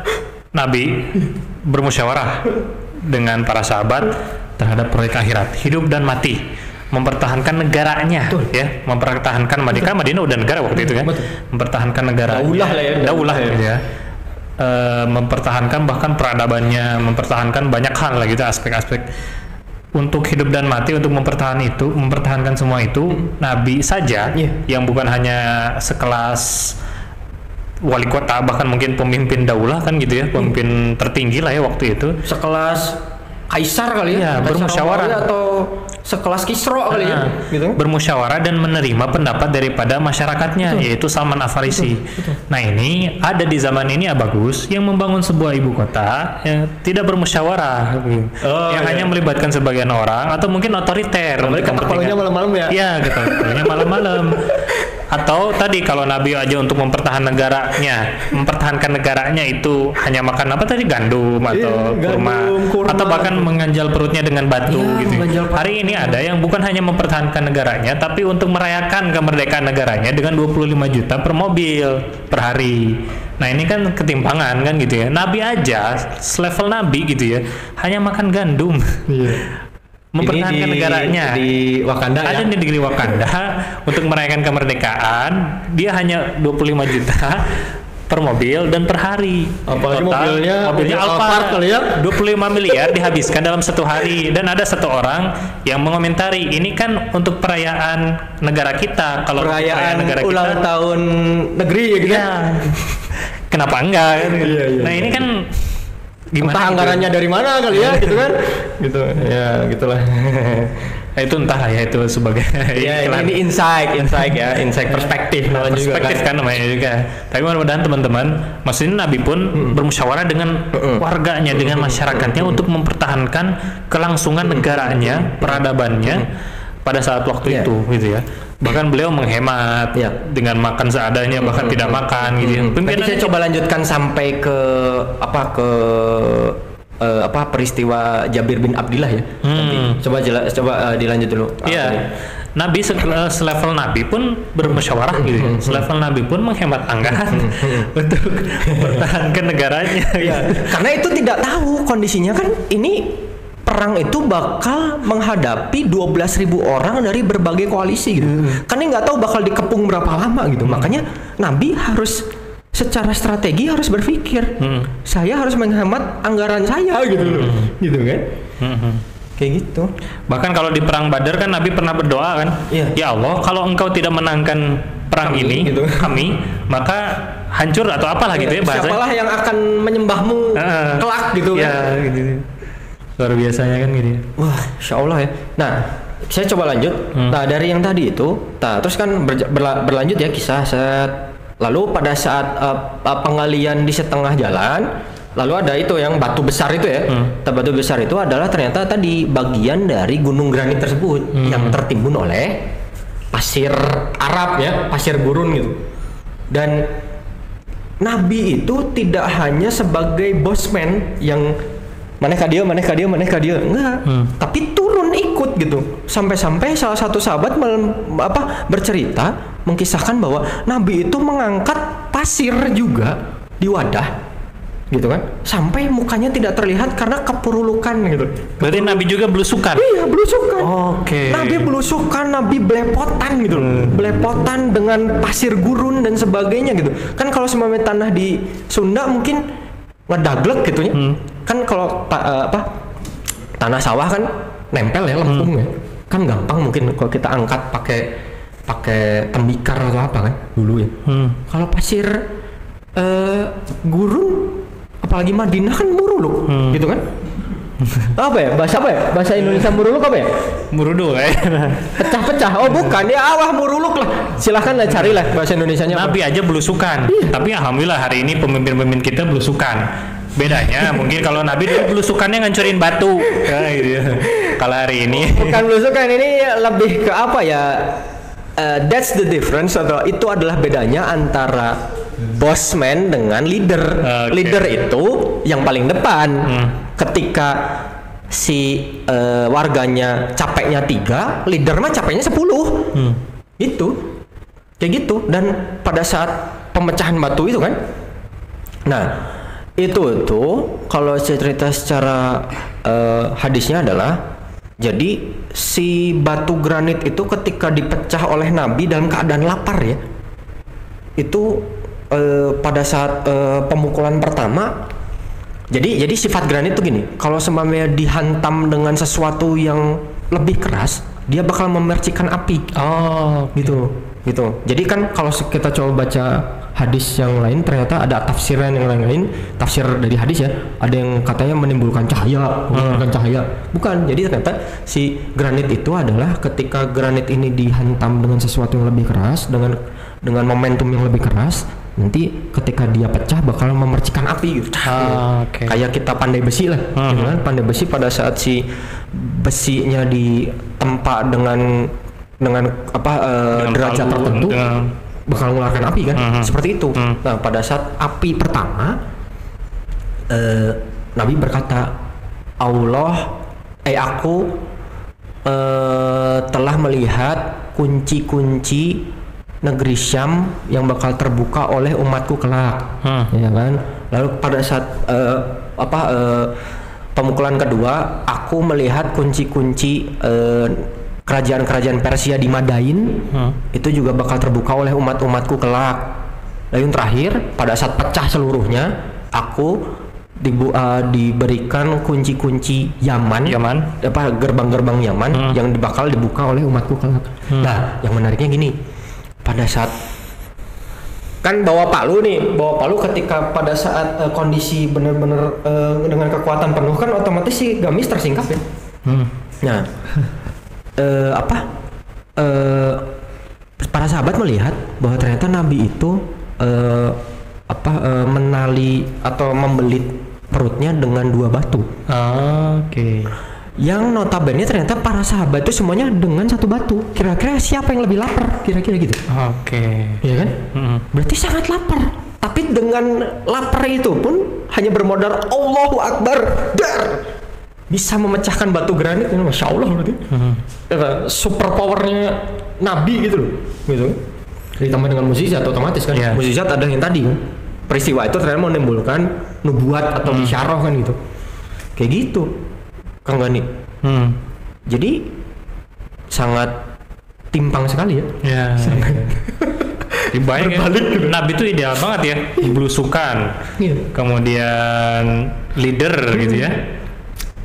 Nabi bermusyawarah dengan para sahabat terhadap proyek akhirat, hidup dan mati, mempertahankan negaranya. Betul. Ya, mempertahankan Madinah. Madinah udah negara waktu itu kan, mempertahankan negara. Daulah lah ya, daulah ya. ya. E, mempertahankan bahkan peradabannya, mempertahankan banyak hal lah gitu, aspek-aspek untuk hidup dan mati, untuk mempertahankan itu, mempertahankan semua itu. Hmm. Nabi saja yeah. yang bukan hanya sekelas wali kota, bahkan mungkin pemimpin daulah kan gitu ya, pemimpin hmm. tertinggi lah ya waktu itu, sekelas Kaisar kali ya, ya bermusyawarah atau sekelas Kisro kali nah, ya, gitu. Bermusyawarah dan menerima pendapat daripada masyarakatnya, betul. Yaitu Salman Al-Farisi. Betul, betul. Nah ini ada di zaman ini Abagus yang membangun sebuah ibu kota yang tidak bermusyawarah, oh, yang iya. hanya melibatkan sebagian orang atau mungkin otoriter. Ketok-ketoknya malam-malam ya? Iya, ketok-ketoknya malam-malam. Atau tadi kalau Nabi aja untuk mempertahankan negaranya, mempertahankan negaranya itu hanya makan apa tadi, gandum atau iya, kurma, gandum, kurma atau bahkan mengganjal perutnya dengan batu ya, gitu. Hari ini ada yang bukan hanya mempertahankan negaranya, tapi untuk merayakan kemerdekaan negaranya dengan dua puluh lima juta per mobil per hari. Nah ini kan ketimpangan kan gitu ya. Nabi aja selevel Nabi gitu ya, hanya makan gandum. Iya. Mempertahankan di, negaranya di Wakanda ada ya? Di negeri Wakanda untuk merayakan kemerdekaan dia hanya dua puluh lima juta per mobil dan per hari. Apalagi total, mobilnya mobilnya Alphard kali ya, dua puluh lima miliar dihabiskan dalam satu hari. Dan ada satu orang yang mengomentari, ini kan untuk perayaan negara kita, kalau perayaan, perayaan negara ulang kita, tahun negeri ya gitu ya. Kenapa enggak kan? Iya, iya, nah ini kan gimana entah anggarannya gitu? Dari mana kali ya gitu kan, gitu ya gitulah. Nah, itu entah ya, itu sebagai ya, ini insight insight ya, insight perspektif nah, perspektif kan namanya juga. Tapi mudah-mudahan teman-teman, maksudnya Nabi pun hmm. bermusyawarah dengan hmm. warganya, hmm. dengan masyarakatnya hmm. untuk mempertahankan kelangsungan hmm. negaranya, peradabannya hmm. pada saat waktu yeah. itu gitu ya. Bahkan beliau menghemat ya. Dengan makan seadanya, bahkan hmm. tidak makan gitu ya. Hmm. Nanti saya coba lanjutkan sampai ke apa ke uh, apa peristiwa Jabir bin Abdillah ya. Hmm. Nanti coba jelas, coba uh, dilanjut dulu. Iya. Nabi selevel Nabi pun bermusyawarah gitu ya. Selevel Nabi pun menghemat anggaran untuk mempertahankan negaranya. Ya. Karena itu tidak tahu kondisinya kan, ini perang itu bakal menghadapi dua belas ribu orang dari berbagai koalisi gitu. Hmm. Karena nggak tahu bakal dikepung berapa lama gitu. Hmm. Makanya Nabi harus secara strategi harus berpikir, hmm. saya harus menghemat anggaran saya gitu loh. Hmm. Gitu kan. Hmm. kayak gitu. Bahkan kalau di perang Badar kan Nabi pernah berdoa kan, Iya. ya Allah kalau engkau tidak menangkan perang Kami, ini gitu. kami, maka hancur atau apalah gitu ya bahasanya. Siapalah yang akan menyembahmu Uh, kelak gitu ya, kan. gitu. Luar biasanya kan gitu ya. Wah, insya Allah ya. Nah, saya coba lanjut. Hmm. Nah, dari yang tadi itu, nah terus kan berja- berla- berlanjut ya kisah set. Lalu pada saat uh, uh, penggalian di setengah jalan, lalu ada itu yang batu besar itu ya. Hmm. Nah, batu besar itu adalah ternyata tadi bagian dari gunung granit tersebut Hmm. yang tertimbun oleh pasir Arab ya, pasir gurun gitu. Dan Nabi itu tidak hanya sebagai bosman yang maneh ka dieu, maneh ka dieu, maneh ka dieu, enggak. Hmm. Tapi turun ikut gitu. Sampai-sampai salah satu sahabat mel- apa bercerita mengkisahkan bahwa Nabi itu mengangkat pasir juga di wadah gitu kan. Sampai mukanya tidak terlihat karena kepurukan gitu. Berarti Nabi juga belusukan. Iya, belusukan. Oke. Nabi belusukan, Nabi belepotan gitu. Hmm. Belepotan dengan pasir gurun dan sebagainya gitu. Kan kalau semuanya tanah di Sunda mungkin ngedaglek gitu ya. Hmm. Kan kalau pa- eh, apa? Tanah sawah kan nempel ya, lempung Hmm. ya. Kan gampang mungkin kalau kita angkat pakai pakai tembikar atau apa kan dulu ya. Hmm. Kalau pasir eh, gurun apalagi Madinah kan muruluk Hmm. gitu kan. Apa ya? Bahasa apa ya? Bahasa Indonesia muruluk apa ya? Murudu kayak. Pecah-pecah. Oh, bukan. Ya awah muruluk lah. Silahkan lah carilah bahasa Indonesianya apa. Nabi aja belusukan. Tapi alhamdulillah hari ini pemimpin-pemimpin kita belusukan. Bedanya mungkin kalau Nabi dulu belusukannya ngancurin batu. Kayak gitu ya. Kalau hari ini Bukan belusukan, ini lebih ke apa ya? Uh, that's the difference atau itu adalah bedanya antara bossman dengan leader. Oke. Leader itu yang paling depan. Hmm. Ketika si uh, warganya capeknya tiga, leader mah capeknya sepuluh. Hmm. Itu kayak gitu. Dan pada saat pemecahan batu itu kan, nah itu tuh kalau saya cerita secara uh, hadisnya adalah, jadi si batu granit itu ketika dipecah oleh Nabi dalam keadaan lapar ya, itu uh, pada saat uh, pemukulan pertama. Jadi jadi sifat granit tuh gini, kalau seumpamanya dihantam dengan sesuatu yang lebih keras, dia bakal memercikan api. oh Gitu gitu. Jadi kan kalau kita coba baca hadis yang lain, ternyata ada tafsiran yang lain-lain, tafsir dari hadis ya, ada yang katanya menimbulkan cahaya, menimbulkan cahaya. Bukan. Jadi ternyata si granit itu adalah ketika granit ini dihantam dengan sesuatu yang lebih keras, dengan dengan momentum yang lebih keras, nanti ketika dia pecah bakal memercikan api gitu. Ah, oke. Kayak kita pandai besi lah, Hmm. gitu kan? Pandai besi pada saat si besinya ditempa dengan dengan apa eh, Dengan derajat palu, tertentu dengan- bakal mengeluarkan api kan, Hmm. seperti itu. Hmm. Nah pada saat api pertama, eh, Nabi berkata, Allah, eh aku eh, telah melihat kunci-kunci negeri Syam yang bakal terbuka oleh umatku kelak, Hmm. ya kan. Lalu pada saat eh, apa eh, pemukulan kedua, aku melihat kunci-kunci eh, kerajaan-kerajaan Persia di Madain, Hmm. itu juga bakal terbuka oleh umat-umatku kelak. Lalu yang terakhir, pada saat pecah seluruhnya, aku dibu- uh, diberikan kunci-kunci Yaman, Yaman. apa gerbang-gerbang Yaman Hmm. yang bakal dibuka oleh umatku kelak. Hmm. Nah, yang menariknya gini, pada saat kan bawa palu nih, bawa palu ketika pada saat uh, kondisi benar-benar uh, dengan kekuatan penuh kan otomatis si gamis tersingkap ya. Hmm. Nah, eh, apa? Eh, para sahabat melihat bahwa ternyata Nabi itu eh, apa eh, menali atau membelit perutnya dengan dua batu. Oke. Yang notabene ternyata para sahabat itu semuanya dengan satu batu. Kira-kira siapa yang lebih lapar? Kira-kira gitu. Oke. Iya kan? Hmm. Berarti sangat lapar. Tapi dengan lapar itu pun hanya bermodal Allahu Akbar, dar, bisa memecahkan batu granit. Ini Masya Allah berarti. Hmm. Ya, super powernya Nabi gitu loh, gitu. Ditambah dengan mukjizat otomatis kan. Iya. Mukjizat ada yang tadi kan. Peristiwa itu ternyata menimbulkan nubuat atau Hmm. isyarah kan gitu. Kayak gitu, Kang Gani. Hmm. Jadi sangat timpang sekali ya. Ya. Dibayang ya, Nabi itu ideal banget ya, belusukan, Iya. kemudian leader gitu ya.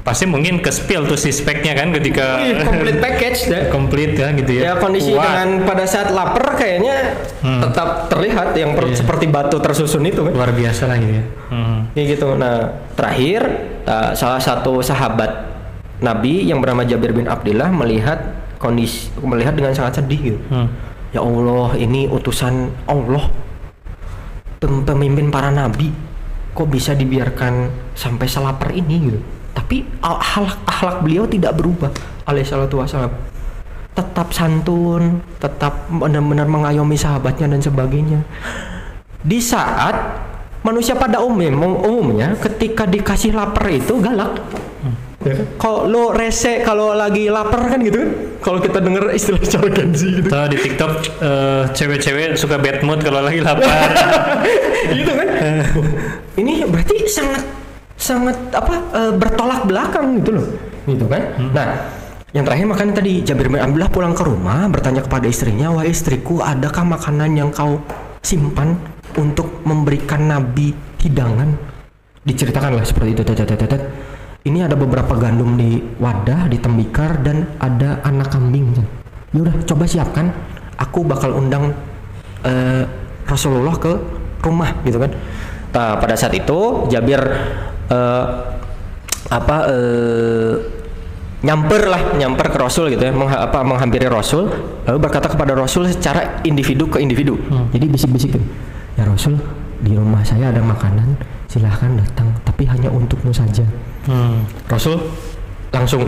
pasti mungkin ke spill tuh si speknya kan ketika Wih, complete package ya. Complete ya gitu ya. Ya kondisi Kuat. dengan pada saat lapar kayaknya hmm. tetap terlihat yang per, Iya. seperti batu tersusun itu kan. Luar biasa lah gitu ya. Hmm. Ya gitu. Nah, terakhir uh, salah satu sahabat Nabi yang bernama Jabir bin Abdullah melihat kondisi melihat dengan sangat sedih gitu. Hmm. Ya Allah, ini utusan Allah, pem- pemimpin para nabi, kok bisa dibiarkan sampai selapar ini gitu. Tapi akhlak beliau tidak berubah, alaihissalatu wassalam. Tetap santun, tetap benar-benar mengayomi sahabatnya dan sebagainya. Di saat manusia pada umum, umumnya ketika dikasih lapar itu galak. Hmm. Ya kan? Kalau lo rese kalau lagi lapar kan gitu kan? Kalau kita dengar istilah secara Genzi gitu. Tahu di TikTok uh, cewek-cewek suka bad mood kalau lagi lapar. Gitu kan? Ini berarti sangat sangat apa uh, bertolak belakang gitu loh. Gitu kan? Hmm. Nah, yang terakhir makan tadi Jabir bin Abdullah pulang ke rumah bertanya kepada istrinya, "Wahai istriku, adakah makanan yang kau simpan untuk memberikan Nabi hidangan?" Diceritakanlah seperti itu. Tetet-tetet. Ini ada beberapa gandum di wadah, di tembikar, dan ada anak kambing. Ya udah, coba siapkan. Aku bakal undang uh, Rasulullah ke rumah, gitu kan. Nah, pada saat itu Jabir uh, apa uh, nyamper lah, nyamper ke Rasul gitu ya, mengha- apa menghampiri Rasul, lalu berkata kepada Rasul secara individu ke individu. Hmm. Jadi bisik-bisik gitu. Ya Rasul, di rumah saya ada makanan, silahkan datang, tapi hanya untukmu saja. Hmm. Rasul langsung,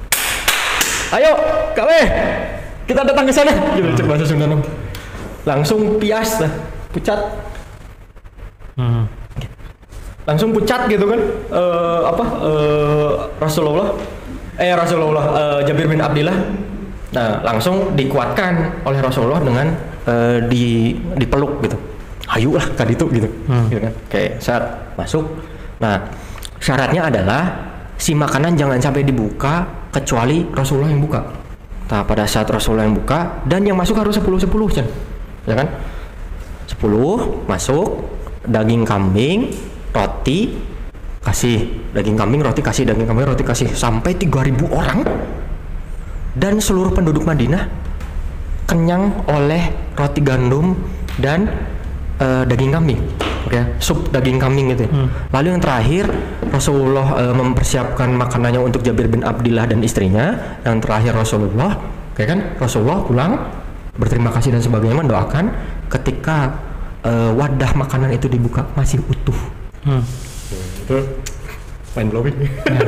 ayo kawe, kita datang ke sana. Gitu, hmm. bahasa Sunda. Langsung pias lah, pucat. Hmm. Langsung pucat gitu kan? Uh, apa? Uh, Rasulullah, eh Rasulullah uh, Jabir bin Abdullah. Nah, langsung dikuatkan oleh Rasulullah dengan uh, di dipeluk gitu. Ayolah kan itu gitu, hmm. gitu kan? Kayak saat masuk. Nah, syaratnya adalah si makanan jangan sampai dibuka kecuali Rasulullah yang buka. Nah, pada saat Rasulullah yang buka dan yang masuk harus sepuluh sepuluh kan, ya kan? sepuluh masuk, daging kambing, roti, kasih daging kambing, roti kasih daging kambing, roti kasih sampai tiga ribu orang dan seluruh penduduk Madinah kenyang oleh roti gandum dan uh, daging kambing. Oke, okay, sup daging kambing gitu ya. Hmm. Lalu yang terakhir Rasulullah uh, mempersiapkan makanannya untuk Jabir bin Abdullah dan istrinya. Yang terakhir Rasulullah, oke okay kan? Rasulullah pulang berterima kasih dan sebagainya, mendoakan ketika uh, wadah makanan itu dibuka masih utuh. Hmm. Itu mind blowing. Ya.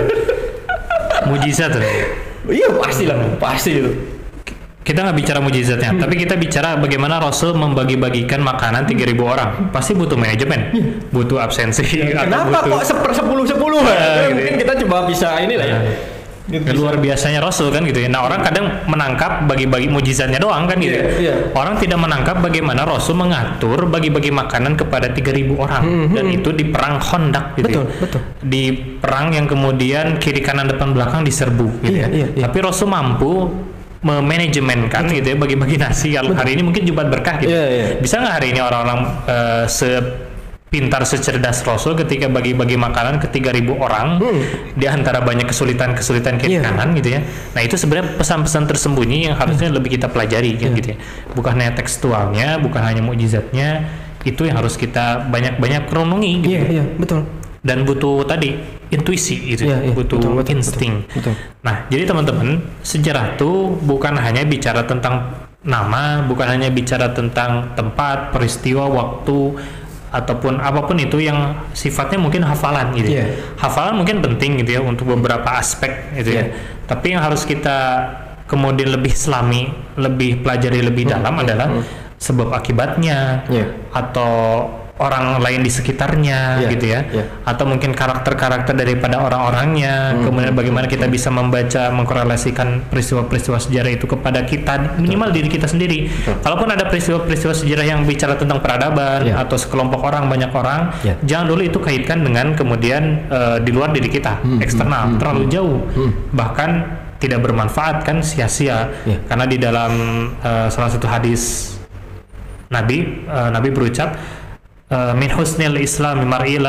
Mujizat tuh. Iya pasti lah, pasti itu. Kita nggak bicara mujizatnya, hmm. tapi kita bicara bagaimana Rasul membagi-bagikan makanan tiga ribu orang. Pasti butuh manajemen, hmm. butuh absensi. Ya, kenapa butuh... kok seper sepuluh sepuluh? Ya, mungkin kita coba bisa inilah ya. Gitu, luar biasanya Rasul kan gitu ya. Nah, orang kadang menangkap bagi-bagi mujizatnya doang kan gitu. Yeah, yeah. Orang tidak menangkap bagaimana Rasul mengatur bagi-bagi makanan kepada tiga ribu orang. Mm-hmm. Dan itu di perang Khandaq gitu. Betul, ya. Betul. Di perang yang kemudian kiri kanan depan belakang diserbu gitu yeah, ya. Yeah, yeah. Tapi Rasul mampu memanajemenkan gitu ya, bagi-bagi nasi. Kalau hari ini mungkin Jumat berkah gitu. Yeah, yeah. Bisa nggak hari ini orang-orang uh, sepintar, secerdas Rasul ketika bagi-bagi makanan ke tiga ribu orang hmm. di antara banyak kesulitan-kesulitan kiri yeah. kanan gitu ya. Nah, itu sebenarnya pesan-pesan tersembunyi yang harusnya yeah. lebih kita pelajari yeah. gitu ya. Bukan hanya tekstualnya, bukan hanya mukjizatnya, itu yang harus kita banyak-banyak renungi gitu. Iya, yeah, yeah, betul. Dan butuh tadi intuisi gitu, yeah, yeah. butuh betul, betul, insting. Betul, betul. Nah, jadi teman-teman, sejarah tuh bukan hanya bicara tentang nama, bukan hanya bicara tentang tempat, peristiwa, waktu, ataupun apapun itu yang sifatnya mungkin hafalan gitu. Yeah. Hafalan mungkin penting gitu ya untuk beberapa aspek gitu yeah. ya. Tapi yang harus kita kemudian lebih selami, lebih pelajari lebih hmm. dalam hmm. adalah hmm. sebab akibatnya yeah. atau orang lain di sekitarnya yeah, gitu ya yeah. atau mungkin karakter-karakter daripada orang-orangnya hmm. kemudian bagaimana kita bisa membaca, mengkorelasikan peristiwa-peristiwa sejarah itu kepada kita, minimal Betul. diri kita sendiri. Betul. Kalaupun ada peristiwa-peristiwa sejarah yang bicara tentang peradaban yeah. atau sekelompok orang, banyak orang yeah. jangan dulu itu kaitkan dengan kemudian uh, di luar diri kita, hmm. eksternal, hmm. terlalu jauh hmm. bahkan tidak bermanfaat kan, sia-sia yeah. karena di dalam uh, salah satu hadis Nabi uh, Nabi berucap Uh, min husnil islami mar'ila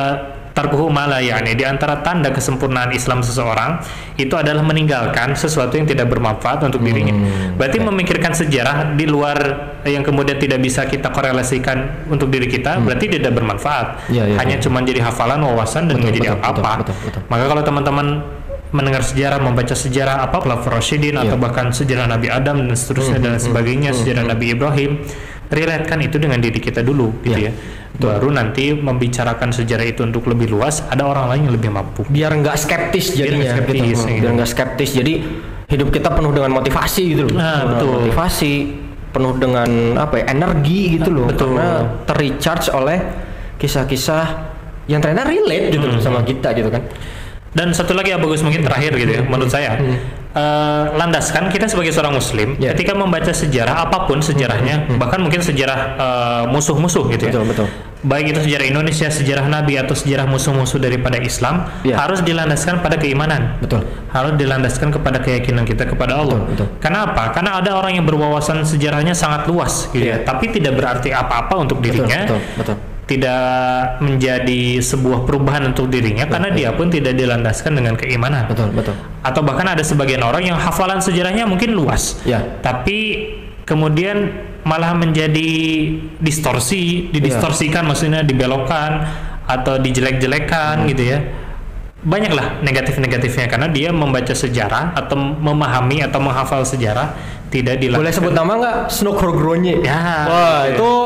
tarkuhu ma la ya'ni, di antara tanda kesempurnaan Islam seseorang itu adalah meninggalkan sesuatu yang tidak bermanfaat untuk dirinya. Hmm, Berarti okay. memikirkan sejarah di luar yang kemudian tidak bisa kita korelasikan untuk diri kita, hmm. berarti tidak bermanfaat. Ya, ya, Hanya ya. cuma jadi hafalan, wawasan, dan nggak jadi apa-apa. Maka kalau teman-teman mendengar sejarah, membaca sejarah apa Khulafaur Rasyidin ya. atau bahkan sejarah Nabi Adam dan seterusnya hmm, dan hmm, sebagainya, hmm, sejarah hmm. Nabi Ibrahim, relatekan itu dengan diri kita dulu, gitu ya. ya. Baru nanti membicarakan sejarah itu untuk lebih luas, ada orang lain yang lebih mampu. Biar nggak skeptis jadinya, Biar skeptis, gitu. gitu. Biar nggak skeptis. Jadi hidup kita penuh dengan motivasi gitu loh. Nah, betul. Motivasi penuh dengan apa ya? Energi gitu loh. Betul. Karena terrecharge oleh kisah-kisah yang ternyata relate gitu hmm. sama kita gitu kan. Dan satu lagi yang bagus mungkin terakhir gitu ya, menurut saya, hmm. uh, landaskan kita sebagai seorang Muslim yeah. ketika membaca sejarah apapun sejarahnya, hmm. bahkan mungkin sejarah uh, musuh-musuh gitu betul, ya, betul. baik itu sejarah Indonesia, sejarah Nabi atau sejarah musuh-musuh daripada Islam, yeah. harus dilandaskan pada keimanan, betul. harus dilandaskan kepada keyakinan kita kepada Allah. Betul, betul. Karena apa? Karena ada orang yang berwawasan sejarahnya sangat luas, gitu yeah. ya, tapi tidak berarti apa-apa untuk dirinya. Betul, betul, betul. Tidak menjadi sebuah perubahan untuk dirinya, betul, karena betul. dia pun tidak dilandaskan dengan keimanan. Betul, betul. Atau bahkan ada sebagian orang yang hafalan sejarahnya mungkin luas, ya. tapi kemudian malah menjadi distorsi, didistorsikan, ya. maksudnya dibelokkan atau dijelek-jelekan, hmm. gitu ya. Banyaklah negatif-negatifnya karena dia membaca sejarah atau memahami atau menghafal sejarah tidak dilakukan. Boleh sebut nama nggak? Snokrogronya. Ya. Wah, ya. itu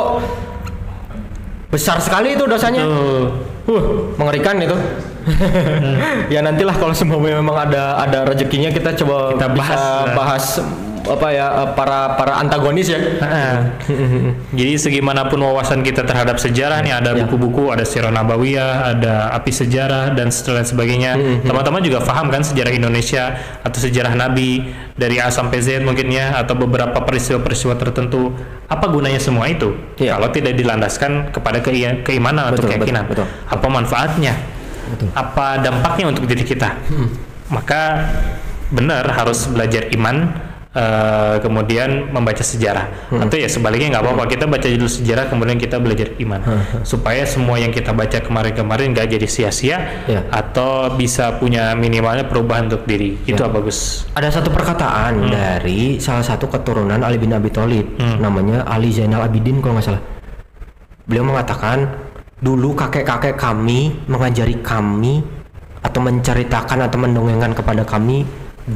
besar sekali itu dosanya. Uh, mengerikan itu. hmm. Ya nantilah kalau semuanya memang ada ada rezekinya kita coba kita bahas, bisa bahas apa ya para para antagonis ya. Jadi segimanapun wawasan kita terhadap sejarah nih, ada buku-buku, ada Sirah Nabawiyah, ada Api Sejarah dan sebagainya. Teman-teman juga paham kan sejarah Indonesia atau sejarah Nabi dari A sampai Z mungkin ya, atau beberapa peristiwa-peristiwa tertentu. Apa gunanya semua itu? Ya. Kalau tidak dilandaskan kepada ke- keimanan betul, atau keyakinan. Betul, betul. Apa manfaatnya? Betul. Apa dampaknya untuk diri kita? Hmm. Maka benar harus belajar iman. Uh, kemudian membaca sejarah, hmm. atau ya sebaliknya nggak apa-apa, kita baca dulu sejarah kemudian kita belajar iman, hmm. supaya semua yang kita baca kemarin-kemarin nggak jadi sia-sia, ya. atau bisa punya minimalnya perubahan untuk diri. Ya. Itu bagus. Ada satu perkataan hmm. dari salah satu keturunan Ali bin Abi Thalib, hmm. namanya Ali Zainal Abidin kalau nggak salah. Beliau mengatakan, dulu kakek-kakek kami mengajari kami atau menceritakan atau mendongengkan kepada kami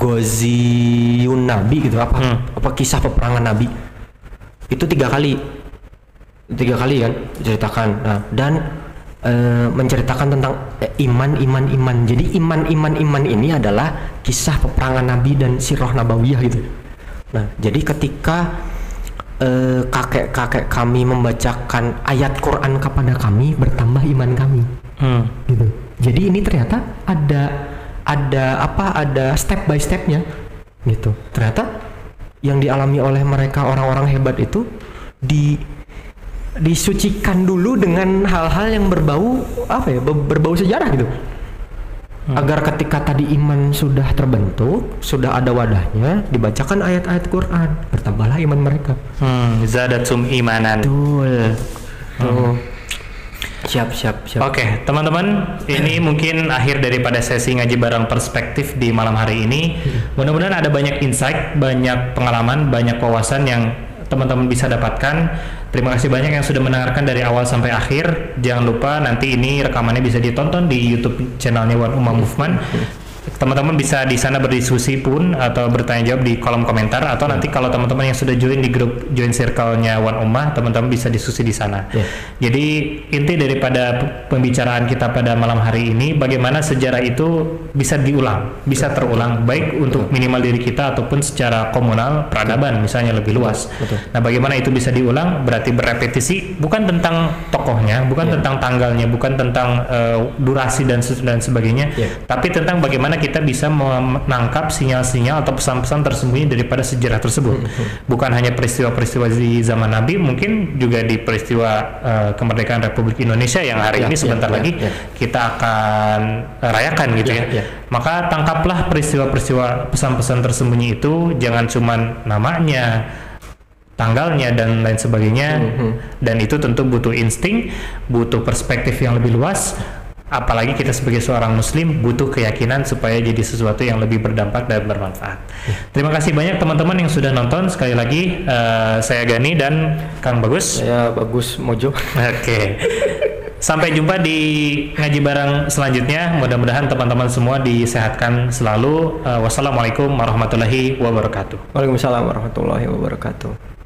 Goziyun Nabi gitu, apa hmm. apa kisah peperangan Nabi itu tiga kali tiga kali kan diceritakan. Nah, dan e, menceritakan tentang e, iman iman iman. Jadi iman iman iman ini adalah kisah peperangan Nabi dan sirah nabawiyah gitu. Nah, jadi ketika e, kakek-kakek kami membacakan ayat Quran kepada kami, bertambah iman kami. Hmm. Gitu. Jadi ini ternyata ada ada apa ada step by stepnya gitu. Ternyata yang dialami oleh mereka orang-orang hebat itu di disucikan dulu dengan hal-hal yang berbau apa ya berbau sejarah gitu, hmm. agar ketika tadi iman sudah terbentuk, sudah ada wadahnya, dibacakan ayat-ayat Quran, bertambahlah iman mereka. hmm, zadatum imanan. Betul. Tuh. Siap, siap, siap. Oke, okay, teman-teman, ini mungkin akhir daripada sesi ngaji bareng perspektif di malam hari ini. Mudah-mudahan ada banyak insight, banyak pengalaman, banyak wawasan yang teman-teman bisa dapatkan. Terima kasih banyak yang sudah mendengarkan dari awal sampai akhir. Jangan lupa nanti ini rekamannya bisa ditonton di YouTube channelnya One Ummah Movement. Teman-teman bisa di sana berdiskusi pun atau bertanya jawab di kolom komentar, atau nanti kalau teman-teman yang sudah join di grup join circle-nya One Ummah, teman-teman bisa diskusi di sana. Yeah. Jadi inti daripada pembicaraan kita pada malam hari ini, bagaimana sejarah itu bisa diulang, bisa terulang, baik untuk minimal diri kita ataupun secara komunal peradaban misalnya lebih luas. Betul. Nah, bagaimana itu bisa diulang? Berarti berrepetisi, bukan tentang tokohnya, bukan yeah. tentang tanggalnya, bukan tentang uh, durasi dan dan sebagainya, yeah. tapi tentang bagaimana kita bisa menangkap sinyal-sinyal atau pesan-pesan tersembunyi daripada sejarah tersebut. Mm-hmm. Bukan hanya peristiwa-peristiwa di zaman Nabi, mungkin juga di peristiwa uh, kemerdekaan Republik Indonesia yang hari ya, ini sebentar ya, lagi ya, ya. kita akan rayakan gitu ya. ya. ya. Maka tangkaplah peristiwa-peristiwa pesan-pesan tersembunyi itu, jangan cuman namanya, tanggalnya dan lain sebagainya. Mm-hmm. Dan itu tentu butuh insting, butuh perspektif yang lebih luas. apalagi kita sebagai seorang muslim butuh keyakinan supaya jadi sesuatu yang lebih berdampak dan bermanfaat. Ya. Terima kasih banyak teman-teman yang sudah nonton. Sekali lagi uh, saya Gani dan Kang Bagus. Saya Bagus Mojo. Oke. Okay. Sampai jumpa di ngaji bareng selanjutnya. Mudah-mudahan teman-teman semua disehatkan selalu. Uh, wassalamualaikum warahmatullahi wabarakatuh. Waalaikumsalam warahmatullahi wabarakatuh.